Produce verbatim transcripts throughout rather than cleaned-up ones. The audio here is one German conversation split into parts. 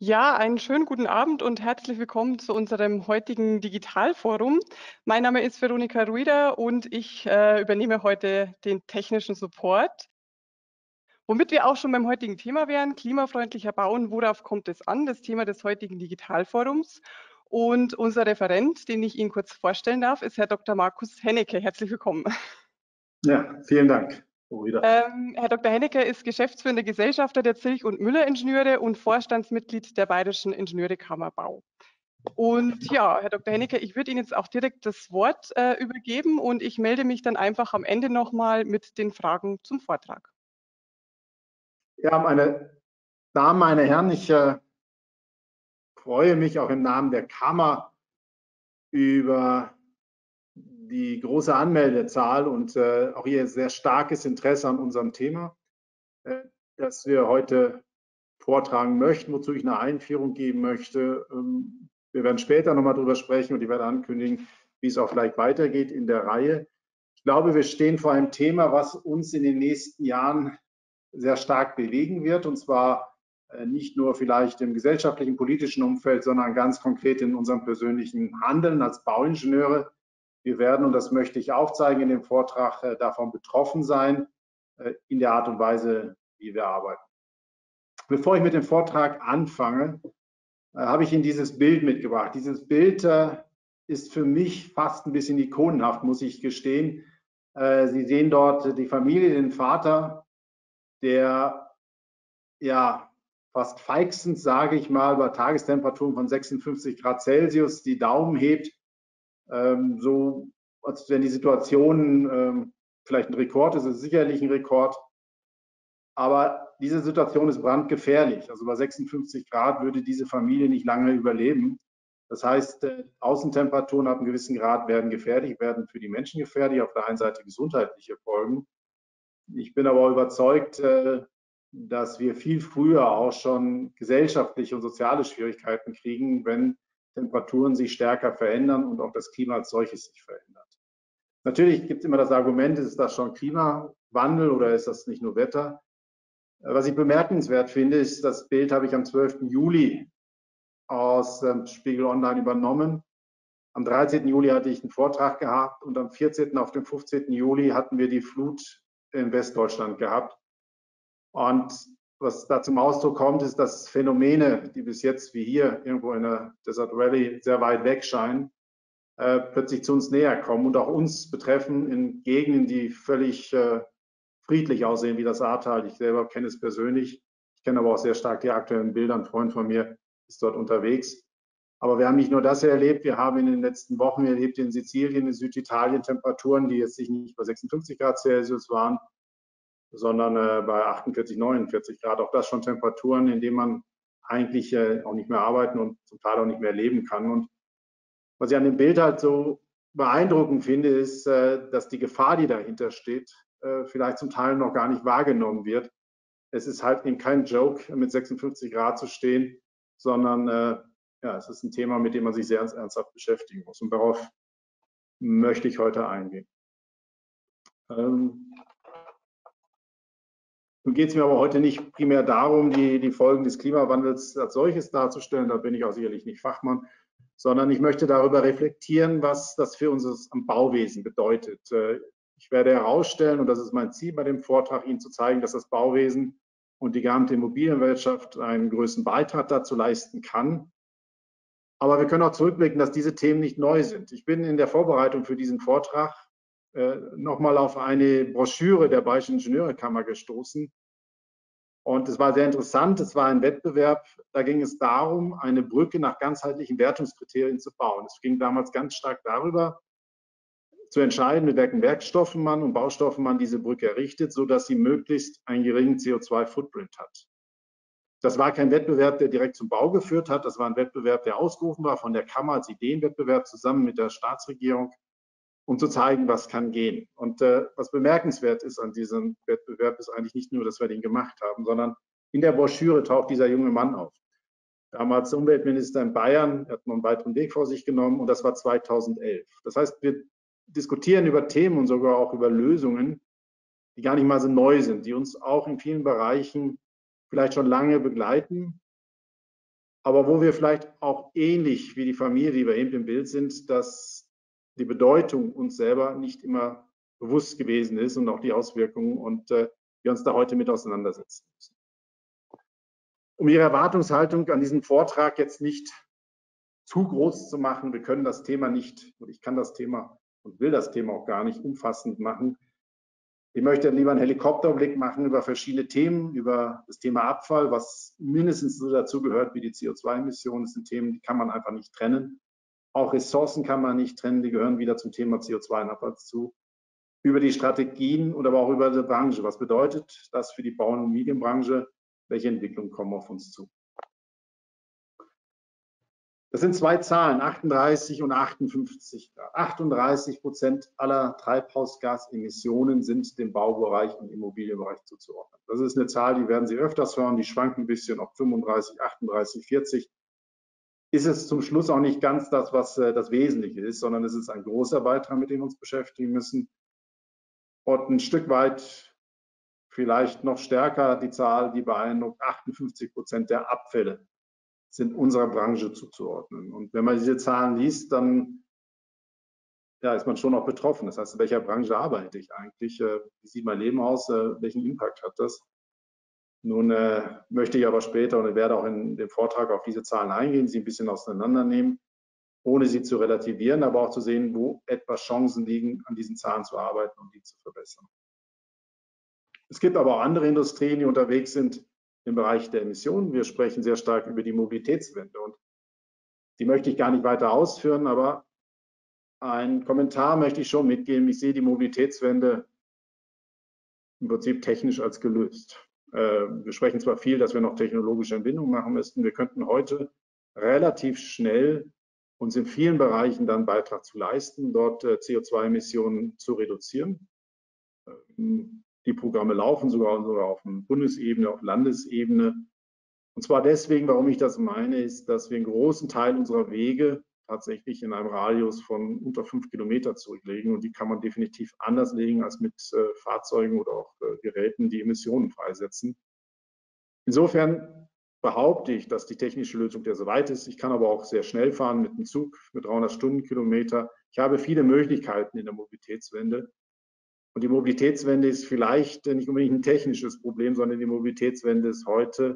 Ja, einen schönen guten Abend und herzlich willkommen zu unserem heutigen Digitalforum. Mein Name ist Veronika Ruida und ich äh, übernehme heute den technischen Support. Womit wir auch schon beim heutigen Thema wären, klimafreundlicher Bauen, worauf kommt es an? Das Thema des heutigen Digitalforums. Und unser Referent, den ich Ihnen kurz vorstellen darf, ist Herr Doktor Markus Hennecke. Herzlich willkommen. Ja, vielen Dank, Rüdiger. Ähm, Herr Doktor Hennecke ist geschäftsführender Gesellschafter der Zilch- und Müller-Ingenieure und Vorstandsmitglied der Bayerischen Ingenieurekammer Bau. Und ja, Herr Doktor Hennecke, ich würde Ihnen jetzt auch direkt das Wort äh, übergeben und ich melde mich dann einfach am Ende nochmal mit den Fragen zum Vortrag. Ja, meine Damen, meine Herren, ich äh, freue mich auch im Namen der Kammer über die große Anmeldezahl und äh, auch Ihr sehr starkes Interesse an unserem Thema, äh, das wir heute vortragen möchten, wozu ich eine Einführung geben möchte. Ähm, wir werden später nochmal darüber sprechen und ich werde ankündigen, wie es auch vielleicht weitergeht in der Reihe. Ich glaube, wir stehen vor einem Thema, was uns in den nächsten Jahren sehr stark bewegen wird, und zwar äh, nicht nur vielleicht im gesellschaftlichen, politischen Umfeld, sondern ganz konkret in unserem persönlichen Handeln als Bauingenieure. Wir werden, und das möchte ich aufzeigen in dem Vortrag, äh, davon betroffen sein, äh, in der Art und Weise, wie wir arbeiten. Bevor ich mit dem Vortrag anfange, äh, habe ich Ihnen dieses Bild mitgebracht. Dieses Bild äh, ist für mich fast ein bisschen ikonenhaft, muss ich gestehen. Äh, Sie sehen dort die Familie, den Vater, der ja fast feixend, sage ich mal, bei Tagestemperaturen von sechsundfünfzig Grad Celsius die Daumen hebt, ähm, so als wenn die Situation ähm, vielleicht ein Rekord ist, ist sicherlich ein Rekord, aber diese Situation ist brandgefährlich. Also bei sechsundfünfzig Grad würde diese Familie nicht lange überleben. Das heißt, äh, Außentemperaturen ab einem gewissen Grad werden gefährlich, werden für die Menschen gefährlich, auf der einen Seite gesundheitliche Folgen. Ich bin aber überzeugt, äh, dass wir viel früher auch schon gesellschaftliche und soziale Schwierigkeiten kriegen, wenn Temperaturen sich stärker verändern und auch das Klima als solches sich verändert. Natürlich gibt es immer das Argument, ist das schon Klimawandel oder ist das nicht nur Wetter? Was ich bemerkenswert finde, ist, das Bild habe ich am zwölften Juli aus ähm, Spiegel Online übernommen. Am dreizehnten Juli hatte ich einen Vortrag gehabt und am vierzehnten auf dem fünfzehnten Juli hatten wir die Flut in Westdeutschland gehabt. Und was da zum Ausdruck kommt, ist, dass Phänomene, die bis jetzt wie hier irgendwo in der Desert Valley sehr weit weg scheinen, äh, plötzlich zu uns näher kommen und auch uns betreffen in Gegenden, die völlig äh, friedlich aussehen, wie das Ahrtal. Ich selber kenne es persönlich. Ich kenne aber auch sehr stark die aktuellen Bilder. Ein Freund von mir ist dort unterwegs. Aber wir haben nicht nur das erlebt, wir haben in den letzten Wochen erlebt in Sizilien, in Süditalien Temperaturen, die jetzt nicht bei sechsundfünfzig Grad Celsius waren, sondern äh, bei achtundvierzig, neunundvierzig Grad. Auch das schon Temperaturen, in denen man eigentlich äh, auch nicht mehr arbeiten und zum Teil auch nicht mehr leben kann. Und was ich an dem Bild halt so beeindruckend finde, ist, äh, dass die Gefahr, die dahinter steht, äh, vielleicht zum Teil noch gar nicht wahrgenommen wird. Es ist halt eben kein Joke, mit sechsundfünfzig Grad zu stehen, sondern äh, ja, es ist ein Thema, mit dem man sich sehr ernsthaft beschäftigen muss. Und darauf möchte ich heute eingehen. Ähm, Nun geht es mir aber heute nicht primär darum, die, die Folgen des Klimawandels als solches darzustellen, da bin ich auch sicherlich nicht Fachmann, sondern ich möchte darüber reflektieren, was das für uns am Bauwesen bedeutet. Ich werde herausstellen, und das ist mein Ziel bei dem Vortrag, Ihnen zu zeigen, dass das Bauwesen und die gesamte Immobilienwirtschaft einen größten Beitrag dazu leisten kann. Aber wir können auch zurückblicken, dass diese Themen nicht neu sind. Ich bin in der Vorbereitung für diesen Vortrag äh, nochmal auf eine Broschüre der Bayerischen Ingenieurekammer gestoßen. Und es war sehr interessant. Es war ein Wettbewerb. Da ging es darum, eine Brücke nach ganzheitlichen Wertungskriterien zu bauen. Es ging damals ganz stark darüber, zu entscheiden, mit welchen Werkstoffen man und Baustoffen man diese Brücke errichtet, sodass sie möglichst einen geringen C O zwei Footprint hat. Das war kein Wettbewerb, der direkt zum Bau geführt hat. Das war ein Wettbewerb, der ausgerufen war von der Kammer als Ideenwettbewerb zusammen mit der Staatsregierung, um zu zeigen, was kann gehen. Und äh, was bemerkenswert ist an diesem Wettbewerb, ist eigentlich nicht nur, dass wir den gemacht haben, sondern in der Broschüre taucht dieser junge Mann auf. Damals Umweltminister in Bayern, er hat noch einen weiteren Weg vor sich genommen und das war zweitausendelf. Das heißt, wir diskutieren über Themen und sogar auch über Lösungen, die gar nicht mal so neu sind, die uns auch in vielen Bereichen vielleicht schon lange begleiten aber wo wir vielleicht auch ähnlich wie die Familie, die wir eben im Bild sind, dass die Bedeutung uns selber nicht immer bewusst gewesen ist und auch die Auswirkungen und äh, wir uns da heute mit auseinandersetzen müssen. Um Ihre Erwartungshaltung an diesen Vortrag jetzt nicht zu groß zu machen, wir können das Thema nicht, und ich kann das Thema und will das Thema auch gar nicht umfassend machen. Ich möchte lieber einen Helikopterblick machen über verschiedene Themen, über das Thema Abfall, was mindestens so dazu gehört wie die C O zwei Emissionen. Das sind Themen, die kann man einfach nicht trennen. Auch Ressourcen kann man nicht trennen, die gehören wieder zum Thema C O zwei Abfall zu. Über die Strategien und aber auch über die Branche. Was bedeutet das für die Bau- und Medienbranche? Welche Entwicklungen kommen auf uns zu? Das sind zwei Zahlen, achtunddreißig und achtundfünfzig Grad. achtunddreißig Prozent aller Treibhausgasemissionen sind dem Baubereich und Immobilienbereich zuzuordnen. Das ist eine Zahl, die werden Sie öfters hören, die schwankt ein bisschen auf fünfunddreißig, achtunddreißig, vierzig. Ist es zum Schluss auch nicht ganz das, was das Wesentliche ist, sondern es ist ein großer Beitrag, mit dem wir uns beschäftigen müssen. Und ein Stück weit vielleicht noch stärker die Zahl, die beeindruckt, achtundfünfzig Prozent der Abfälle sind unserer Branche zuzuordnen. Und wenn man diese Zahlen liest, dann ja, ist man schon auch betroffen. Das heißt, in welcher Branche arbeite ich eigentlich? Wie sieht mein Leben aus? Welchen Impact hat das? Nun äh, möchte ich aber später und ich werde auch in dem Vortrag auf diese Zahlen eingehen, sie ein bisschen auseinandernehmen, ohne sie zu relativieren, aber auch zu sehen, wo etwas Chancen liegen, an diesen Zahlen zu arbeiten und die zu verbessern. Es gibt aber auch andere Industrien, die unterwegs sind im Bereich der Emissionen. Wir sprechen sehr stark über die Mobilitätswende und die möchte ich gar nicht weiter ausführen, aber einen Kommentar möchte ich schon mitgeben. Ich sehe die Mobilitätswende im Prinzip technisch als gelöst. Wir sprechen zwar viel, dass wir noch technologische Entwicklungen machen müssten. Wir könnten heute relativ schnell uns in vielen Bereichen dann Beitrag zu leisten, dort C O zwei Emissionen zu reduzieren. Die Programme laufen sogar, sogar auf Bundesebene, auf Landesebene. Und zwar deswegen, warum ich das meine, ist, dass wir einen großen Teil unserer Wege tatsächlich in einem Radius von unter fünf Kilometer zurücklegen. Und die kann man definitiv anders legen als mit äh, Fahrzeugen oder auch äh, Geräten, die Emissionen freisetzen. Insofern behaupte ich, dass die technische Lösung der so weit ist. Ich kann aber auch sehr schnell fahren mit dem Zug, mit dreihundert Stundenkilometer. Ich habe viele Möglichkeiten in der Mobilitätswende. Und die Mobilitätswende ist vielleicht nicht unbedingt ein technisches Problem, sondern die Mobilitätswende ist heute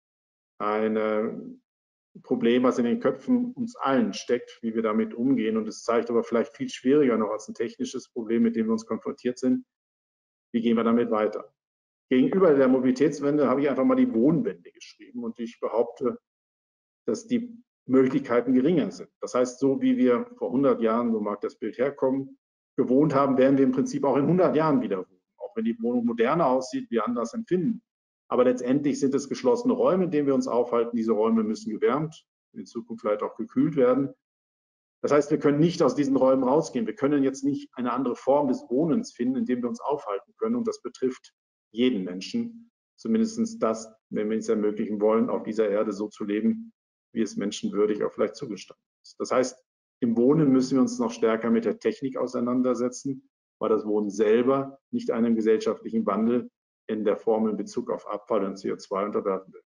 ein Problem, was in den Köpfen uns allen steckt, wie wir damit umgehen. Und es zeigt aber vielleicht viel schwieriger noch als ein technisches Problem, mit dem wir uns konfrontiert sind. Wie gehen wir damit weiter? Gegenüber der Mobilitätswende habe ich einfach mal die Wohnwende geschrieben und ich behaupte, dass die Möglichkeiten geringer sind. Das heißt, so wie wir vor hundert Jahren, so mag das Bild herkommen, gewohnt haben, werden wir im Prinzip auch in hundert Jahren wieder wohnen. Auch wenn die Wohnung moderner aussieht, wir anders empfinden. Aber letztendlich sind es geschlossene Räume, in denen wir uns aufhalten. Diese Räume müssen gewärmt, in Zukunft vielleicht auch gekühlt werden. Das heißt, wir können nicht aus diesen Räumen rausgehen. Wir können jetzt nicht eine andere Form des Wohnens finden, in dem wir uns aufhalten können. Und das betrifft jeden Menschen, zumindest das, wenn wir es ermöglichen wollen, auf dieser Erde so zu leben, wie es menschenwürdig auch vielleicht zugestanden ist. Das heißt, im Wohnen müssen wir uns noch stärker mit der Technik auseinandersetzen, weil das Wohnen selber nicht einem gesellschaftlichen Wandel in der Form in Bezug auf Abfall und C O zwei unterwerfen wird.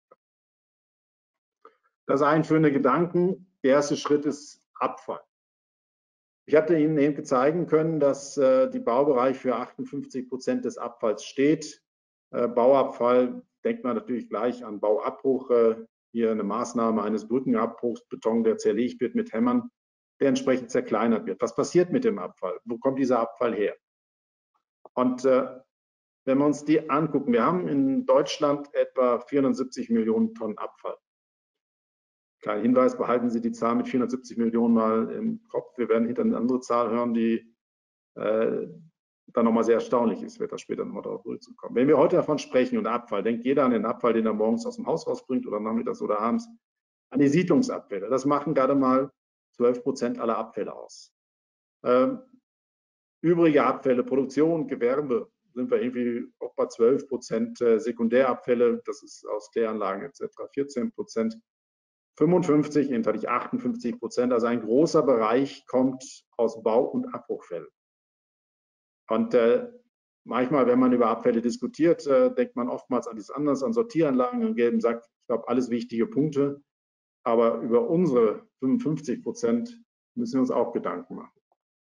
Das einführende Gedanken. Der erste Schritt ist Abfall. Ich hatte Ihnen eben zeigen können, dass äh, die Baubereich für achtundfünfzig Prozent des Abfalls steht. Äh, Bauabfall, denkt man natürlich gleich an Bauabbruch. Äh, hier eine Maßnahme eines Brückenabbruchs, Beton, der zerlegt wird mit Hämmern, der entsprechend zerkleinert wird. Was passiert mit dem Abfall? Wo kommt dieser Abfall her? Und äh, wenn wir uns die angucken, wir haben in Deutschland etwa vierhundertsiebzig Millionen Tonnen Abfall. Kleiner Hinweis, behalten Sie die Zahl mit vierhundertsiebzig Millionen mal im Kopf. Wir werden hinter eine andere Zahl hören, die äh, dann nochmal sehr erstaunlich ist. Ich werde da später nochmal darauf zurückkommen. Wenn wir heute davon sprechen und Abfall, denkt jeder an den Abfall, den er morgens aus dem Haus rausbringt oder nachmittags oder abends, an die Siedlungsabfälle. Das machen gerade mal zwölf Prozent aller Abfälle aus. Ähm, übrige Abfälle, Produktion, Gewerbe, sind wir irgendwie auch bei zwölf Prozent. Äh, Sekundärabfälle, das ist aus Kläranlagen et cetera, vierzehn Prozent. fünfundfünfzig, eben hatte ich achtundfünfzig Prozent, also ein großer Bereich kommt aus Bau- und Abbruchfällen. Und äh, manchmal, wenn man über Abfälle diskutiert, äh, denkt man oftmals an nichts anderes, an Sortieranlagen, an gelben Sack. Ich glaube, alles wichtige Punkte. aber über unsere fünfundfünfzig Prozent müssen wir uns auch Gedanken machen.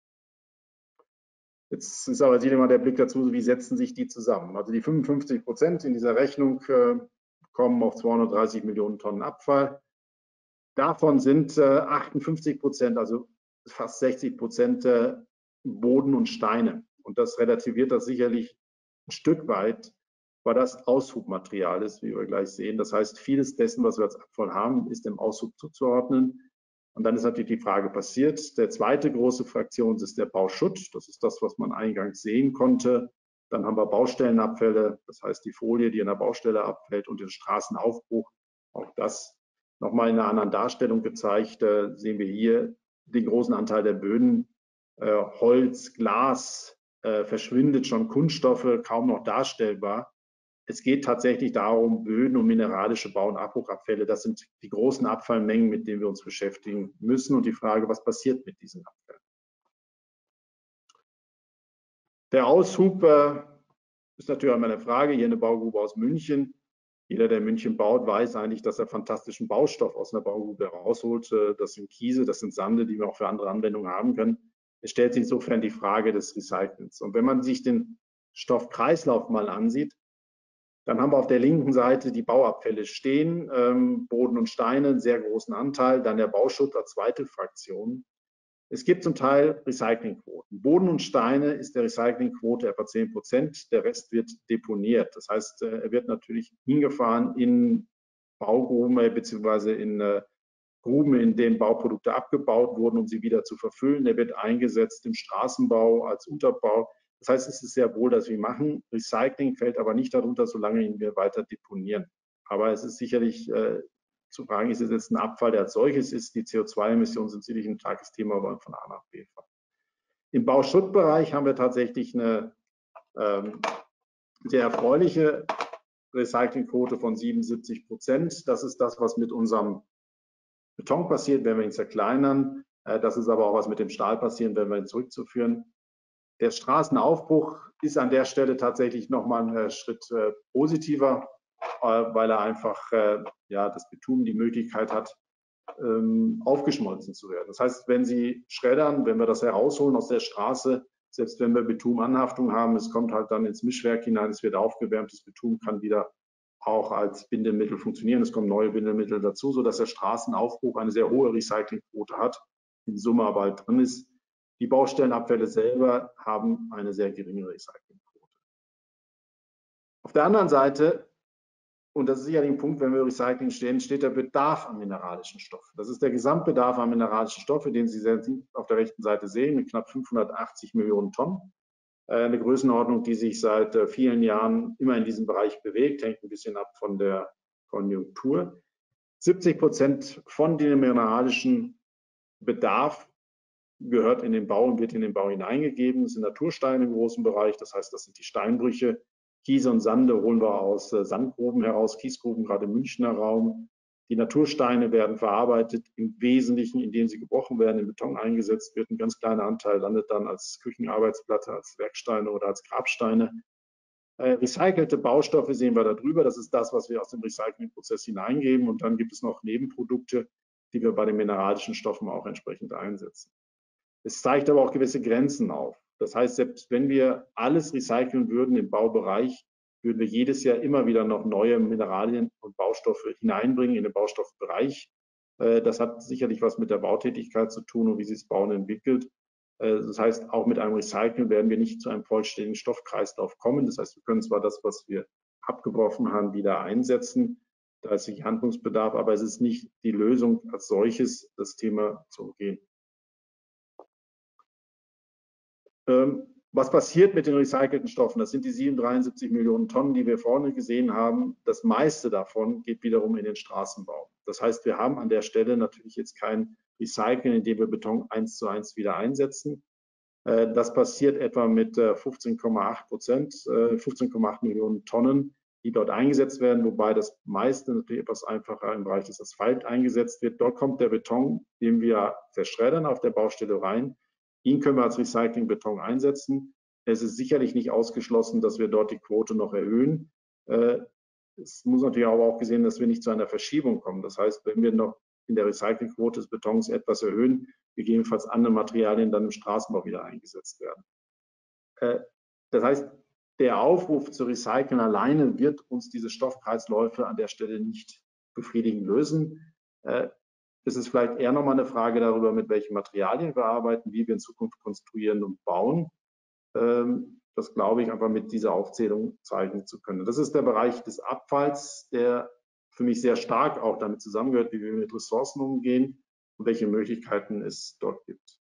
Jetzt ist aber wieder mal der Blick dazu, wie setzen sich die zusammen? Also die fünfundfünfzig Prozent in dieser Rechnung äh, kommen auf zweihundertdreißig Millionen Tonnen Abfall. Davon sind äh, achtundfünfzig Prozent, also fast sechzig Prozent äh, Boden und Steine. Und das relativiert das sicherlich ein Stück weit, weil das Aushubmaterial ist, wie wir gleich sehen. Das heißt, vieles dessen, was wir als Abfall haben, ist dem Aushub zuzuordnen. Und dann ist natürlich die Frage passiert. Der zweite große Fraktion ist der Bauschutt. Das ist das, was man eingangs sehen konnte. Dann haben wir Baustellenabfälle, das heißt die Folie, die an der Baustelle abfällt, und den Straßenaufbruch. Auch das nochmal in einer anderen Darstellung gezeigt. Äh, sehen wir hier den großen Anteil der Böden. Äh, Holz, Glas, äh, verschwindet schon, Kunststoffe kaum noch darstellbar. Es geht tatsächlich darum, Böden und mineralische Bau- und Abbruchabfälle. Das sind die großen Abfallmengen, mit denen wir uns beschäftigen müssen. Und die Frage, was passiert mit diesen Abfällen? Der Aushub äh, ist natürlich auch immer eine Frage. Hier eine Baugrube aus München. Jeder, der in München baut, weiß eigentlich, dass er fantastischen Baustoff aus einer Baugrube rausholt. Das sind Kiese, das sind Sande, die wir auch für andere Anwendungen haben können. Es stellt sich insofern die Frage des Recyclings. Und wenn man sich den Stoffkreislauf mal ansieht, dann haben wir auf der linken Seite die Bauabfälle stehen, ähm, Boden und Steine, einen sehr großen Anteil, dann der Bauschutt als zweite Fraktion. Es gibt zum Teil Recyclingquoten. Boden und Steine ist der Recyclingquote etwa zehn Prozent, der Rest wird deponiert. Das heißt, er wird natürlich hingefahren in Baugruben bzw. in äh, Gruben, in denen Bauprodukte abgebaut wurden, um sie wieder zu verfüllen. Der wird eingesetzt im Straßenbau als Unterbau. Das heißt, es ist sehr wohl, dass wir machen. Recycling fällt aber nicht darunter, solange ihn wir weiter deponieren. Aber es ist sicherlich äh, zu fragen, ist es jetzt ein Abfall, der als solches ist? Die C O zwei Emissionen sind sicherlich ein starkes Thema, aber von A nach B fahren. Im Bauschuttbereich haben wir tatsächlich eine ähm, sehr erfreuliche Recyclingquote von siebenundsiebzig Prozent. Das ist das, was mit unserem Beton passiert, wenn wir ihn zerkleinern. Das ist aber auch, was mit dem Stahl passiert, wenn wir ihn zurückzuführen. Der Straßenaufbruch ist an der Stelle tatsächlich nochmal ein Schritt äh, positiver, äh, weil er einfach äh, ja, das Bitumen die Möglichkeit hat, ähm, aufgeschmolzen zu werden. Das heißt, wenn Sie schreddern, wenn wir das herausholen aus der Straße, selbst wenn wir Bitumenanhaftung haben, es kommt halt dann ins Mischwerk hinein, es wird aufgewärmt, das Bitumen kann wieder auch als Bindemittel funktionieren. Es kommen neue Bindemittel dazu, sodass der Straßenaufbruch eine sehr hohe Recyclingquote hat, in Summe aber halt drin ist. Die Baustellenabfälle selber haben eine sehr geringe Recyclingquote. Auf der anderen Seite, und das ist sicherlich ein Punkt, wenn wir über Recycling stehen, steht der Bedarf an mineralischen Stoffen. Das ist der Gesamtbedarf an mineralischen Stoffen, den Sie auf der rechten Seite sehen, mit knapp fünfhundertachtzig Millionen Tonnen. Eine Größenordnung, die sich seit vielen Jahren immer in diesem Bereich bewegt, hängt ein bisschen ab von der Konjunktur. siebzig Prozent von dem mineralischen Bedarf gehört in den Bau und wird in den Bau hineingegeben. Das sind Natursteine im großen Bereich, das heißt, das sind die Steinbrüche. Kiese und Sande holen wir aus Sandgruben heraus, Kiesgruben, gerade im Münchner Raum. Die Natursteine werden verarbeitet, im Wesentlichen, indem sie gebrochen werden, in Beton eingesetzt wird. Ein ganz kleiner Anteil landet dann als Küchenarbeitsplatte, als Werksteine oder als Grabsteine. Äh, recycelte Baustoffe sehen wir da drüber. Das ist das, was wir aus dem Recyclingprozess hineingeben. Und dann gibt es noch Nebenprodukte, die wir bei den mineralischen Stoffen auch entsprechend einsetzen. Es zeigt aber auch gewisse Grenzen auf. Das heißt, selbst wenn wir alles recyceln würden im Baubereich, würden wir jedes Jahr immer wieder noch neue Mineralien und Baustoffe hineinbringen in den Baustoffbereich. Das hat sicherlich was mit der Bautätigkeit zu tun und wie sich das Bauen entwickelt. Das heißt, auch mit einem Recyceln werden wir nicht zu einem vollständigen Stoffkreislauf kommen. Das heißt, wir können zwar das, was wir abgebrochen haben, wieder einsetzen. Da ist sicher Handlungsbedarf, aber es ist nicht die Lösung als solches, das Thema zu umgehen. Was passiert mit den recycelten Stoffen? Das sind die siebenhundertdreiundsiebzig Millionen Tonnen, die wir vorne gesehen haben. Das meiste davon geht wiederum in den Straßenbau. Das heißt, wir haben an der Stelle natürlich jetzt kein Recyceln, indem wir Beton eins zu eins wieder einsetzen. Das passiert etwa mit fünfzehn Komma acht Prozent, fünfzehn Komma acht Millionen Tonnen, die dort eingesetzt werden, wobei das meiste natürlich etwas einfacher im Bereich des Asphalt eingesetzt wird. Dort kommt der Beton, den wir zerschreddern, auf der Baustelle rein. Ihn können wir als Recyclingbeton einsetzen. Es ist sicherlich nicht ausgeschlossen, dass wir dort die Quote noch erhöhen. Es muss natürlich aber auch gesehen, dass wir nicht zu einer Verschiebung kommen. Das heißt, wenn wir noch in der Recyclingquote des Betons etwas erhöhen, gegebenenfalls andere Materialien dann im Straßenbau wieder eingesetzt werden. Äh, das heißt, der Aufruf zu recyceln alleine wird uns diese Stoffkreisläufe an der Stelle nicht befriedigend lösen. Äh, es ist vielleicht eher nochmal eine Frage darüber, mit welchen Materialien wir arbeiten, wie wir in Zukunft konstruieren und bauen. Ähm, das glaube ich einfach mit dieser Aufzählung zeigen zu können. Das ist der Bereich des Abfalls, der für mich sehr stark auch damit zusammengehört, wie wir mit Ressourcen umgehen und welche Möglichkeiten es dort gibt.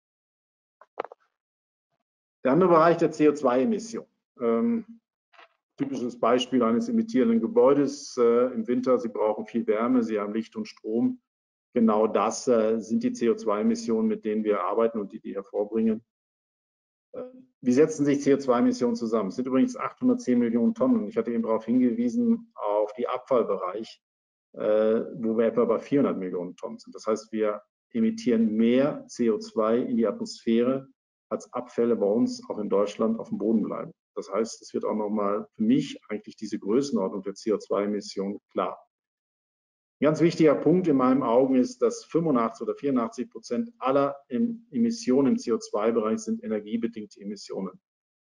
Der andere Bereich der C O zwei Emission. Ähm, typisches Beispiel eines emittierenden Gebäudes äh, im Winter, Sie brauchen viel Wärme, Sie haben Licht und Strom. Genau das äh, sind die C O zwei Emissionen, mit denen wir arbeiten und die die hervorbringen. Äh, wie setzen sich C O zwei Emissionen zusammen? Es sind übrigens achthundertzehn Millionen Tonnen. Ich hatte eben darauf hingewiesen, auf die Abfallbereich, äh, wo wir etwa bei vierhundert Millionen Tonnen sind. Das heißt, wir emittieren mehr C O zwei in die Atmosphäre, als Abfälle bei uns auch in Deutschland auf dem Boden bleiben. Das heißt, es wird auch nochmal für mich eigentlich diese Größenordnung der C O zwei Emissionen klar. Ein ganz wichtiger Punkt in meinen Augen ist, dass fünfundachtzig oder vierundachtzig Prozent aller Emissionen im C O zwei Bereich sind energiebedingte Emissionen.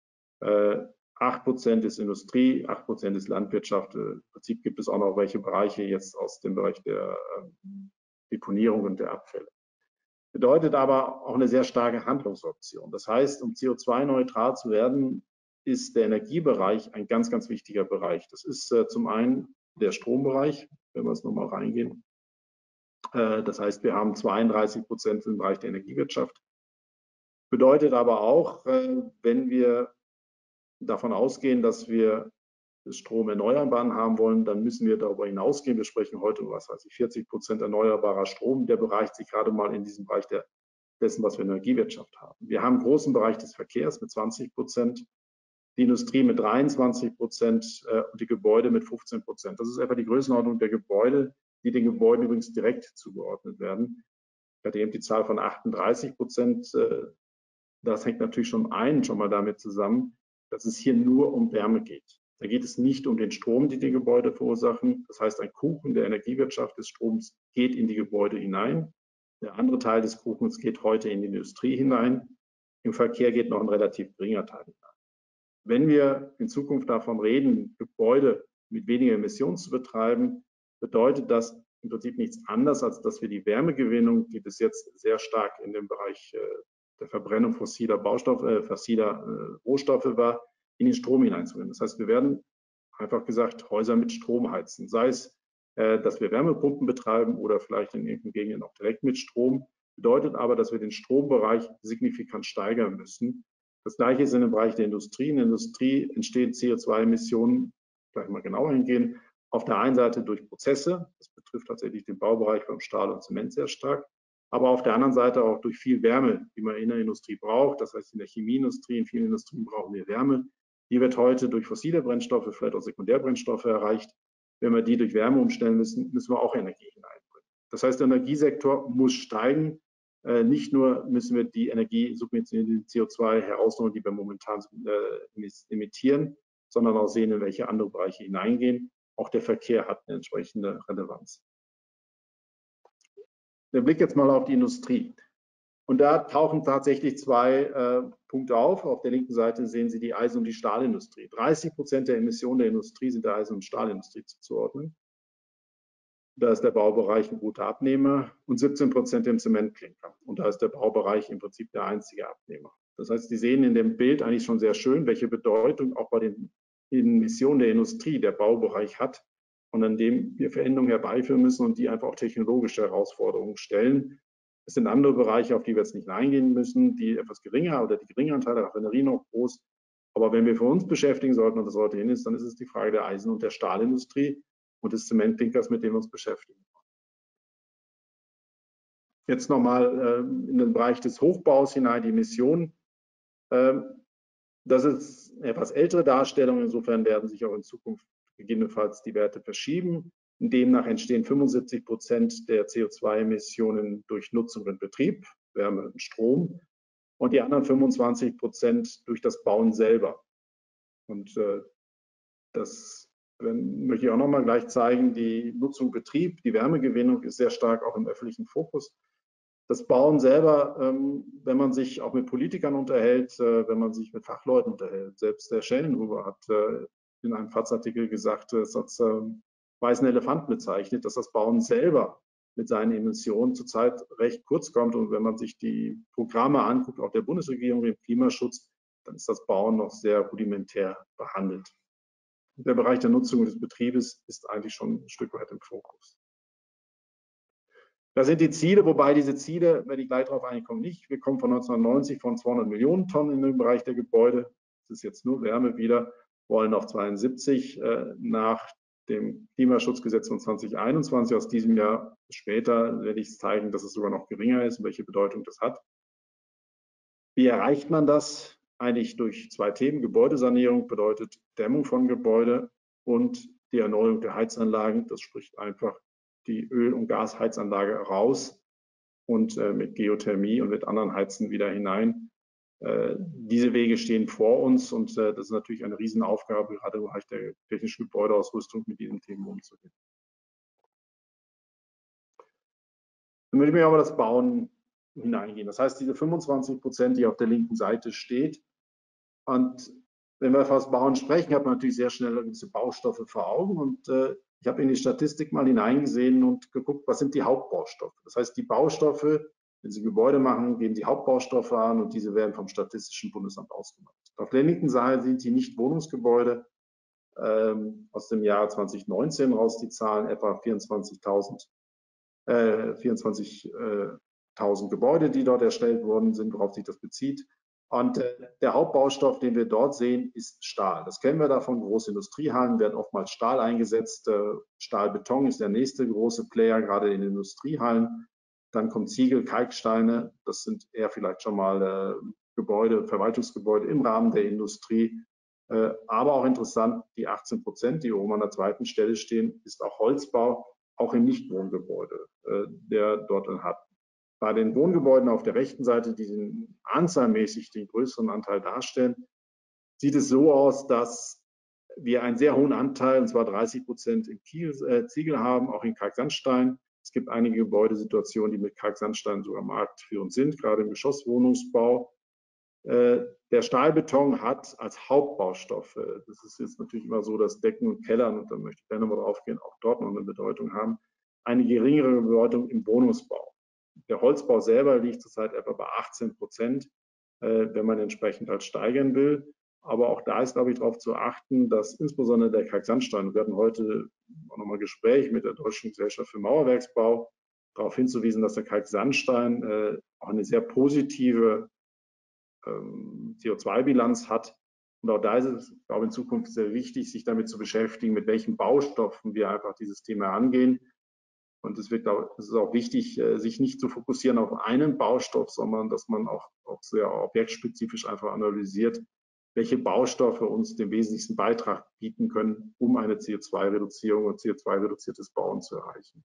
Äh, acht Prozent ist Industrie, acht Prozent ist Landwirtschaft. Im Prinzip gibt es auch noch welche Bereiche jetzt aus dem Bereich der Deponierung und der Abfälle. Bedeutet aber auch eine sehr starke Handlungsoption. Das heißt, um C O zwei neutral zu werden, ist der Energiebereich ein ganz, ganz wichtiger Bereich. Das ist äh, zum einen der Strombereich, wenn wir es nochmal reingehen. Äh, das heißt, wir haben zweiunddreißig Prozent im Bereich der Energiewirtschaft. Bedeutet aber auch, äh, wenn wir davon ausgehen, dass wir Strom erneuerbaren haben wollen, dann müssen wir darüber hinausgehen. Wir sprechen heute um, was weiß ich, vierzig Prozent erneuerbarer Strom. Der bereicht sich gerade mal in diesem Bereich der, dessen, was wir in der Energiewirtschaft haben. Wir haben einen großen Bereich des Verkehrs mit zwanzig Prozent, die Industrie mit dreiundzwanzig Prozent äh, und die Gebäude mit fünfzehn Prozent. Das ist etwa die Größenordnung der Gebäude, die den Gebäuden übrigens direkt zugeordnet werden. Ich hatte eben die Zahl von achtunddreißig Prozent. Äh, das hängt natürlich schon einen schon mal damit zusammen, dass es hier nur um Wärme geht. Da geht es nicht um den Strom, den die Gebäude verursachen. Das heißt, ein Kuchen der Energiewirtschaft des Stroms geht in die Gebäude hinein. Der andere Teil des Kuchens geht heute in die Industrie hinein. Im Verkehr geht noch ein relativ geringer Teil hinein. Wenn wir in Zukunft davon reden, Gebäude mit weniger Emissionen zu betreiben, bedeutet das im Prinzip nichts anderes, als dass wir die Wärmegewinnung, die bis jetzt sehr stark in dem Bereich der Verbrennung fossiler Baustoffe, äh, fossiler äh, Rohstoffe war, in den Strom hineinzunehmen. Das heißt, wir werden einfach gesagt Häuser mit Strom heizen, sei es, äh, dass wir Wärmepumpen betreiben oder vielleicht in irgendeinen Gegenden auch direkt mit Strom. Bedeutet aber, dass wir den Strombereich signifikant steigern müssen. Das Gleiche ist in dem Bereich der Industrie. In der Industrie entstehen C O zwei Emissionen, gleich mal genauer hingehen, auf der einen Seite durch Prozesse, das betrifft tatsächlich den Baubereich beim Stahl und Zement sehr stark, aber auf der anderen Seite auch durch viel Wärme, die man in der Industrie braucht. Das heißt, in der Chemieindustrie, in vielen Industrien brauchen wir Wärme. Die wird heute durch fossile Brennstoffe, vielleicht auch Sekundärbrennstoffe erreicht. Wenn wir die durch Wärme umstellen müssen, müssen wir auch Energie hineinbringen. Das heißt, der Energiesektor muss steigen. Äh, nicht nur müssen wir die Energie subventionierte C O zwei herausnehmen, die wir momentan äh, emittieren, sondern auch sehen, in welche andere Bereiche hineingehen. Auch der Verkehr hat eine entsprechende Relevanz. Der Blick jetzt mal auf die Industrie. Und da tauchen tatsächlich zwei äh, Punkte auf. Auf der linken Seite sehen Sie die Eisen- und die Stahlindustrie. dreißig Prozent der Emissionen der Industrie sind der Eisen- und Stahlindustrie zuzuordnen. Da ist der Baubereich ein guter Abnehmer und siebzehn Prozent im Zementklinker. Und da ist der Baubereich im Prinzip der einzige Abnehmer. Das heißt, Sie sehen in dem Bild eigentlich schon sehr schön, welche Bedeutung auch bei den Emissionen der Industrie der Baubereich hat und an dem wir Veränderungen herbeiführen müssen und die einfach auch technologische Herausforderungen stellen. Es sind andere Bereiche, auf die wir jetzt nicht eingehen müssen, die etwas geringer oder die geringen Anteile der Raffinerie noch groß. Aber wenn wir für uns beschäftigen sollten, und das heute hin ist, dann ist es die Frage der Eisen- und der Stahlindustrie und des Zementklinkers, mit dem wir uns beschäftigen. Jetzt nochmal äh, in den Bereich des Hochbaus hinein, die Emissionen. Ähm, das ist eine etwas ältere Darstellung. Insofern werden sich auch in Zukunft gegebenenfalls die Werte verschieben. Demnach entstehen fünfundsiebzig Prozent der C O zwei Emissionen durch Nutzung und Betrieb, Wärme und Strom, und die anderen fünfundzwanzig Prozent durch das Bauen selber. Und äh, das Dann möchte ich auch noch mal gleich zeigen, die Nutzung, Betrieb, die Wärmegewinnung ist sehr stark auch im öffentlichen Fokus. Das Bauen selber, wenn man sich auch mit Politikern unterhält, wenn man sich mit Fachleuten unterhält, selbst der Schellenhuber hat in einem Faz-Artikel gesagt, es hat weißen Elefanten bezeichnet, dass das Bauen selber mit seinen Emissionen zurzeit recht kurz kommt. Und wenn man sich die Programme anguckt, auch der Bundesregierung im Klimaschutz, dann ist das Bauen noch sehr rudimentär behandelt. Der Bereich der Nutzung des Betriebes ist eigentlich schon ein Stück weit im Fokus. Das sind die Ziele, wobei diese Ziele, wenn ich gleich darauf einkomme, nicht. Wir kommen von neunzehnhundertneunzig von zweihundert Millionen Tonnen in dem Bereich der Gebäude. Das ist jetzt nur Wärme wieder, wollen auf zweiundsiebzig äh, nach dem Klimaschutzgesetz von zweitausendeinundzwanzig. Aus diesem Jahr später werde ich zeigen, dass es sogar noch geringer ist und welche Bedeutung das hat. Wie erreicht man das? Eigentlich durch zwei Themen. Gebäudesanierung bedeutet Dämmung von Gebäude und die Erneuerung der Heizanlagen. Das spricht einfach die Öl- und Gasheizanlage raus und äh, mit Geothermie und mit anderen Heizen wieder hinein. Äh, diese Wege stehen vor uns und äh, das ist natürlich eine Riesenaufgabe, gerade im Bereich der technischen Gebäudeausrüstung mit diesen Themen umzugehen. Dann möchte ich mir aber das Bauen hineingehen. Das heißt, diese fünfundzwanzig Prozent, die auf der linken Seite steht. Und wenn wir fast Bauen sprechen, hat man natürlich sehr schnell gewisse Baustoffe vor Augen. Und äh, ich habe in die Statistik mal hineingesehen und geguckt, was sind die Hauptbaustoffe. Das heißt, die Baustoffe, wenn Sie Gebäude machen, geben Sie Hauptbaustoffe an und diese werden vom Statistischen Bundesamt ausgemacht. Auf der linken Seite sind die Nichtwohnungsgebäude ähm, aus dem Jahr zweitausendneunzehn raus, die Zahlen etwa vierundzwanzigtausend äh, vierundzwanzigtausend Gebäude, die dort erstellt worden sind, worauf sich das bezieht. Und äh, der Hauptbaustoff, den wir dort sehen, ist Stahl. Das kennen wir davon. Große Industriehallen werden oftmals Stahl eingesetzt. Äh, Stahlbeton ist der nächste große Player, gerade in Industriehallen. Dann kommt Ziegel, Kalksteine. Das sind eher vielleicht schon mal äh, Gebäude, Verwaltungsgebäude im Rahmen der Industrie. Äh, aber auch interessant, die achtzehn Prozent, die oben an der zweiten Stelle stehen, ist auch Holzbau, auch im Nichtwohngebäude, äh, der dort hat. Bei den Wohngebäuden auf der rechten Seite, die anzahlmäßig den größeren Anteil darstellen, sieht es so aus, dass wir einen sehr hohen Anteil, und zwar dreißig Prozent im Kiel, äh, Ziegel haben, auch in Kalksandstein. Es gibt einige Gebäudesituationen, die mit Kalksandstein sogar marktführend sind, gerade im Geschosswohnungsbau. Äh, der Stahlbeton hat als Hauptbaustoff, das ist jetzt natürlich immer so, dass Decken und Kellern, und da möchte ich gerne mal drauf gehen, auch dort noch eine Bedeutung haben, eine geringere Bedeutung im Wohnungsbau. Der Holzbau selber liegt zurzeit etwa bei achtzehn Prozent, äh, wenn man entsprechend halt steigern will. Aber auch da ist, glaube ich, darauf zu achten, dass insbesondere der Kalksandstein, wir hatten heute auch nochmal ein Gespräch mit der Deutschen Gesellschaft für Mauerwerksbau, darauf hinzuwiesen, dass der Kalksandstein äh, auch eine sehr positive ähm, C O zwei Bilanz hat. Und auch da ist es, glaube ich, in Zukunft sehr wichtig, sich damit zu beschäftigen, mit welchen Baustoffen wir einfach dieses Thema angehen. Und es wird, glaube ich, es ist auch wichtig, sich nicht zu fokussieren auf einen Baustoff, sondern dass man auch, auch sehr objektspezifisch einfach analysiert, welche Baustoffe uns den wesentlichsten Beitrag bieten können, um eine C O zwei Reduzierung und C O zwei reduziertes Bauen zu erreichen.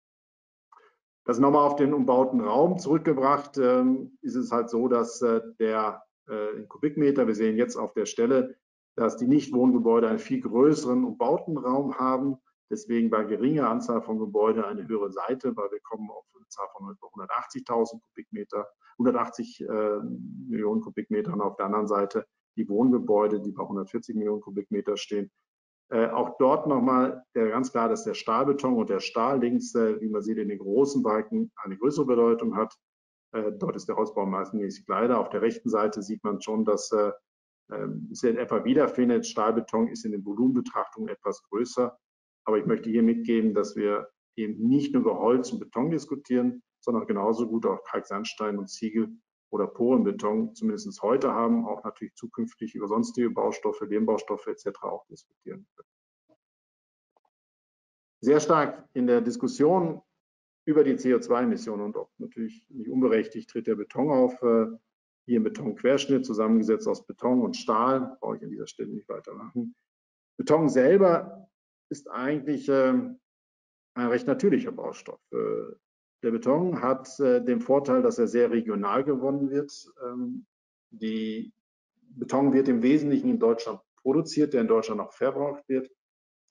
Das nochmal auf den umbauten Raum zurückgebracht, ähm, ist es halt so, dass äh, der äh, in Kubikmeter, wir sehen jetzt auf der Stelle, dass die Nichtwohngebäude einen viel größeren umbauten Raum haben. Deswegen bei geringer Anzahl von Gebäuden eine höhere Seite, weil wir kommen auf eine Zahl von etwa hundertachtzigtausend Kubikmeter, hundertachtzig äh, Millionen Kubikmeter und auf der anderen Seite die Wohngebäude, die bei hundertvierzig Millionen Kubikmeter stehen. Äh, auch dort nochmal äh, ganz klar, dass der Stahlbeton und der Stahl links, äh, wie man sieht, in den großen Balken eine größere Bedeutung hat. Äh, dort ist der Holzbau meistens kleiner. Auf der rechten Seite sieht man schon, dass äh, es in etwa wiederfindet. Stahlbeton ist in den Volumenbetrachtungen etwas größer. Aber ich möchte hier mitgeben, dass wir eben nicht nur über Holz und Beton diskutieren, sondern genauso gut auch Kalksandstein und Ziegel oder Porenbeton zumindest heute haben, auch natürlich zukünftig über sonstige Baustoffe, Lehmbaustoffe et cetera auch diskutieren können. Sehr stark in der Diskussion über die C O zwei Emissionen und auch natürlich nicht unberechtigt tritt der Beton auf. Hier im Betonquerschnitt, zusammengesetzt aus Beton und Stahl, brauche ich an dieser Stelle nicht weitermachen. Beton selber ist eigentlich äh, ein recht natürlicher Baustoff. Äh, der Beton hat äh, den Vorteil, dass er sehr regional gewonnen wird. Ähm, die Beton wird im Wesentlichen in Deutschland produziert, der in Deutschland auch verbraucht wird.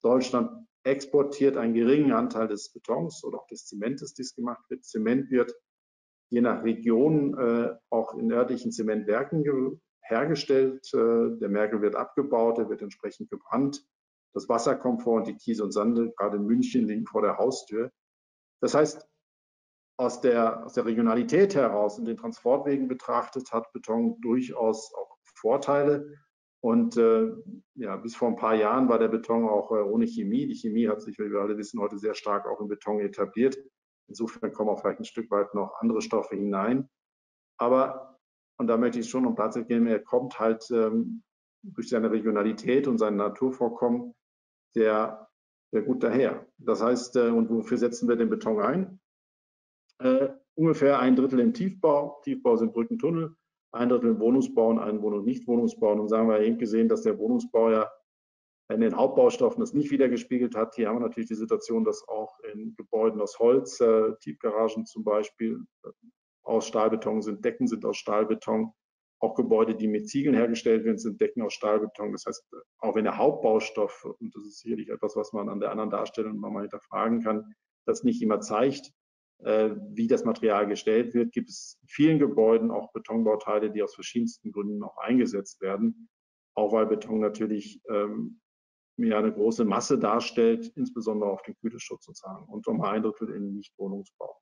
Deutschland exportiert einen geringen Anteil des Betons oder auch des Zementes, das gemacht wird. Zement wird je nach Region äh, auch in örtlichen Zementwerken hergestellt. Äh, der Mergel wird abgebaut, er wird entsprechend gebrannt. Das Wasser kommt vor und die Kiese und Sande, gerade in München, liegen vor der Haustür. Das heißt, aus der, aus der Regionalität heraus und den Transportwegen betrachtet, hat Beton durchaus auch Vorteile. Und äh, ja, bis vor ein paar Jahren war der Beton auch äh, ohne Chemie. Die Chemie hat sich, wie wir alle wissen, heute sehr stark auch im Beton etabliert. Insofern kommen auch vielleicht ein Stück weit noch andere Stoffe hinein. Aber, und da möchte ich schon um Platz geben, er kommt halt ähm, durch seine Regionalität und sein Naturvorkommen sehr, sehr gut daher. Das heißt, äh, und wofür setzen wir den Beton ein? Äh, ungefähr ein Drittel im Tiefbau. Tiefbau sind Brückentunnel, ein Drittel im Wohnungsbau und ein Wohn- und Nichtwohnungsbau. Und sagen wir eben gesehen, dass der Wohnungsbau ja in den Hauptbaustoffen das nicht wiedergespiegelt hat. Hier haben wir natürlich die Situation, dass auch in Gebäuden aus Holz, äh, Tiefgaragen zum Beispiel, äh, aus Stahlbeton sind, Decken sind aus Stahlbeton. Auch Gebäude, die mit Ziegeln hergestellt werden, sind Decken aus Stahlbeton. Das heißt, auch wenn der Hauptbaustoff, und das ist sicherlich etwas, was man an der anderen Darstellung nochmal hinterfragen kann, das nicht immer zeigt, äh, wie das Material gestellt wird, gibt es in vielen Gebäuden auch Betonbauteile, die aus verschiedensten Gründen auch eingesetzt werden. Auch weil Beton natürlich ähm, ja eine große Masse darstellt, insbesondere auf den Kühlschutz sozusagen, und um ein Drittel im Nichtwohnungsbau.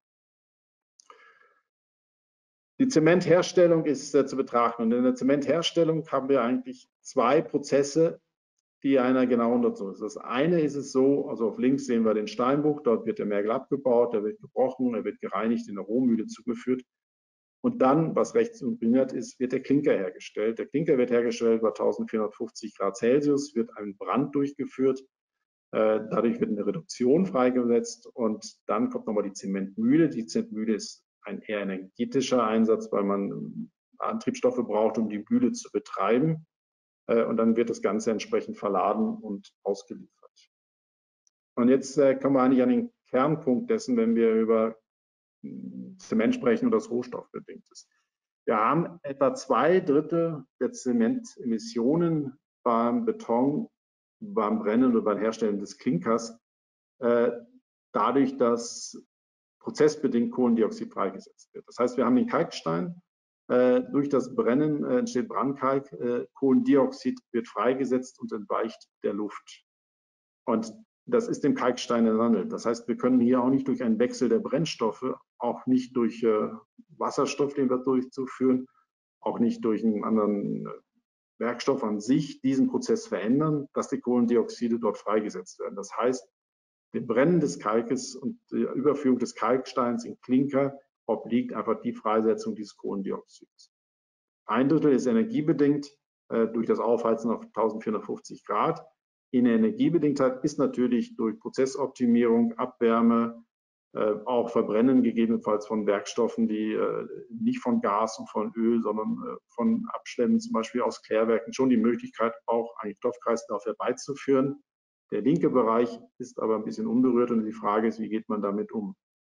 Die Zementherstellung ist äh, zu betrachten. Und in der Zementherstellung haben wir eigentlich zwei Prozesse, die einer genauen Nutzung ist. Das eine ist es so, also auf links sehen wir den Steinbruch, dort wird der Mergel abgebaut, der wird gebrochen, er wird gereinigt, in der Rohmühle zugeführt. Und dann, was rechts umringt ist, wird der Klinker hergestellt. Der Klinker wird hergestellt bei eintausendvierhundertfünfzig Grad Celsius, wird ein Brand durchgeführt. Äh, dadurch wird eine Reduktion freigesetzt und dann kommt nochmal die Zementmühle. Die Zementmühle ist ein eher energetischer Einsatz, weil man Antriebsstoffe braucht, um die Mühle zu betreiben. Äh, und dann wird das Ganze entsprechend verladen und ausgeliefert. Und jetzt äh, kommen wir eigentlich an den Kernpunkt dessen, wenn wir über Zement sprechen und das rohstoffbedingt ist. Wir haben etwa zwei Drittel der Zementemissionen beim Beton, beim Brennen oder beim Herstellen des Klinkers äh, dadurch, dass prozessbedingt Kohlendioxid freigesetzt wird. Das heißt, wir haben den Kalkstein, äh, durch das Brennen äh, entsteht Brandkalk, äh, Kohlendioxid wird freigesetzt und entweicht der Luft. Und das ist dem Kalkstein entwandelt. Das heißt, wir können hier auch nicht durch einen Wechsel der Brennstoffe, auch nicht durch äh, Wasserstoff, den wir durchzuführen, auch nicht durch einen anderen Werkstoff an sich diesen Prozess verändern, dass die Kohlendioxide dort freigesetzt werden. Das heißt, dem Brennen des Kalkes und der Überführung des Kalksteins in Klinker obliegt einfach die Freisetzung dieses Kohlendioxids. Ein Drittel ist energiebedingt äh, durch das Aufheizen auf eintausendvierhundertfünfzig Grad. In der Energiebedingtheit ist natürlich durch Prozessoptimierung, Abwärme, äh, auch Verbrennen gegebenenfalls von Werkstoffen, die äh, nicht von Gas und von Öl, sondern äh, von Abständen zum Beispiel aus Klärwerken schon die Möglichkeit, auch einen Stoffkreislauf herbeizuführen. Der linke Bereich ist aber ein bisschen unberührt und die Frage ist, wie geht man damit um?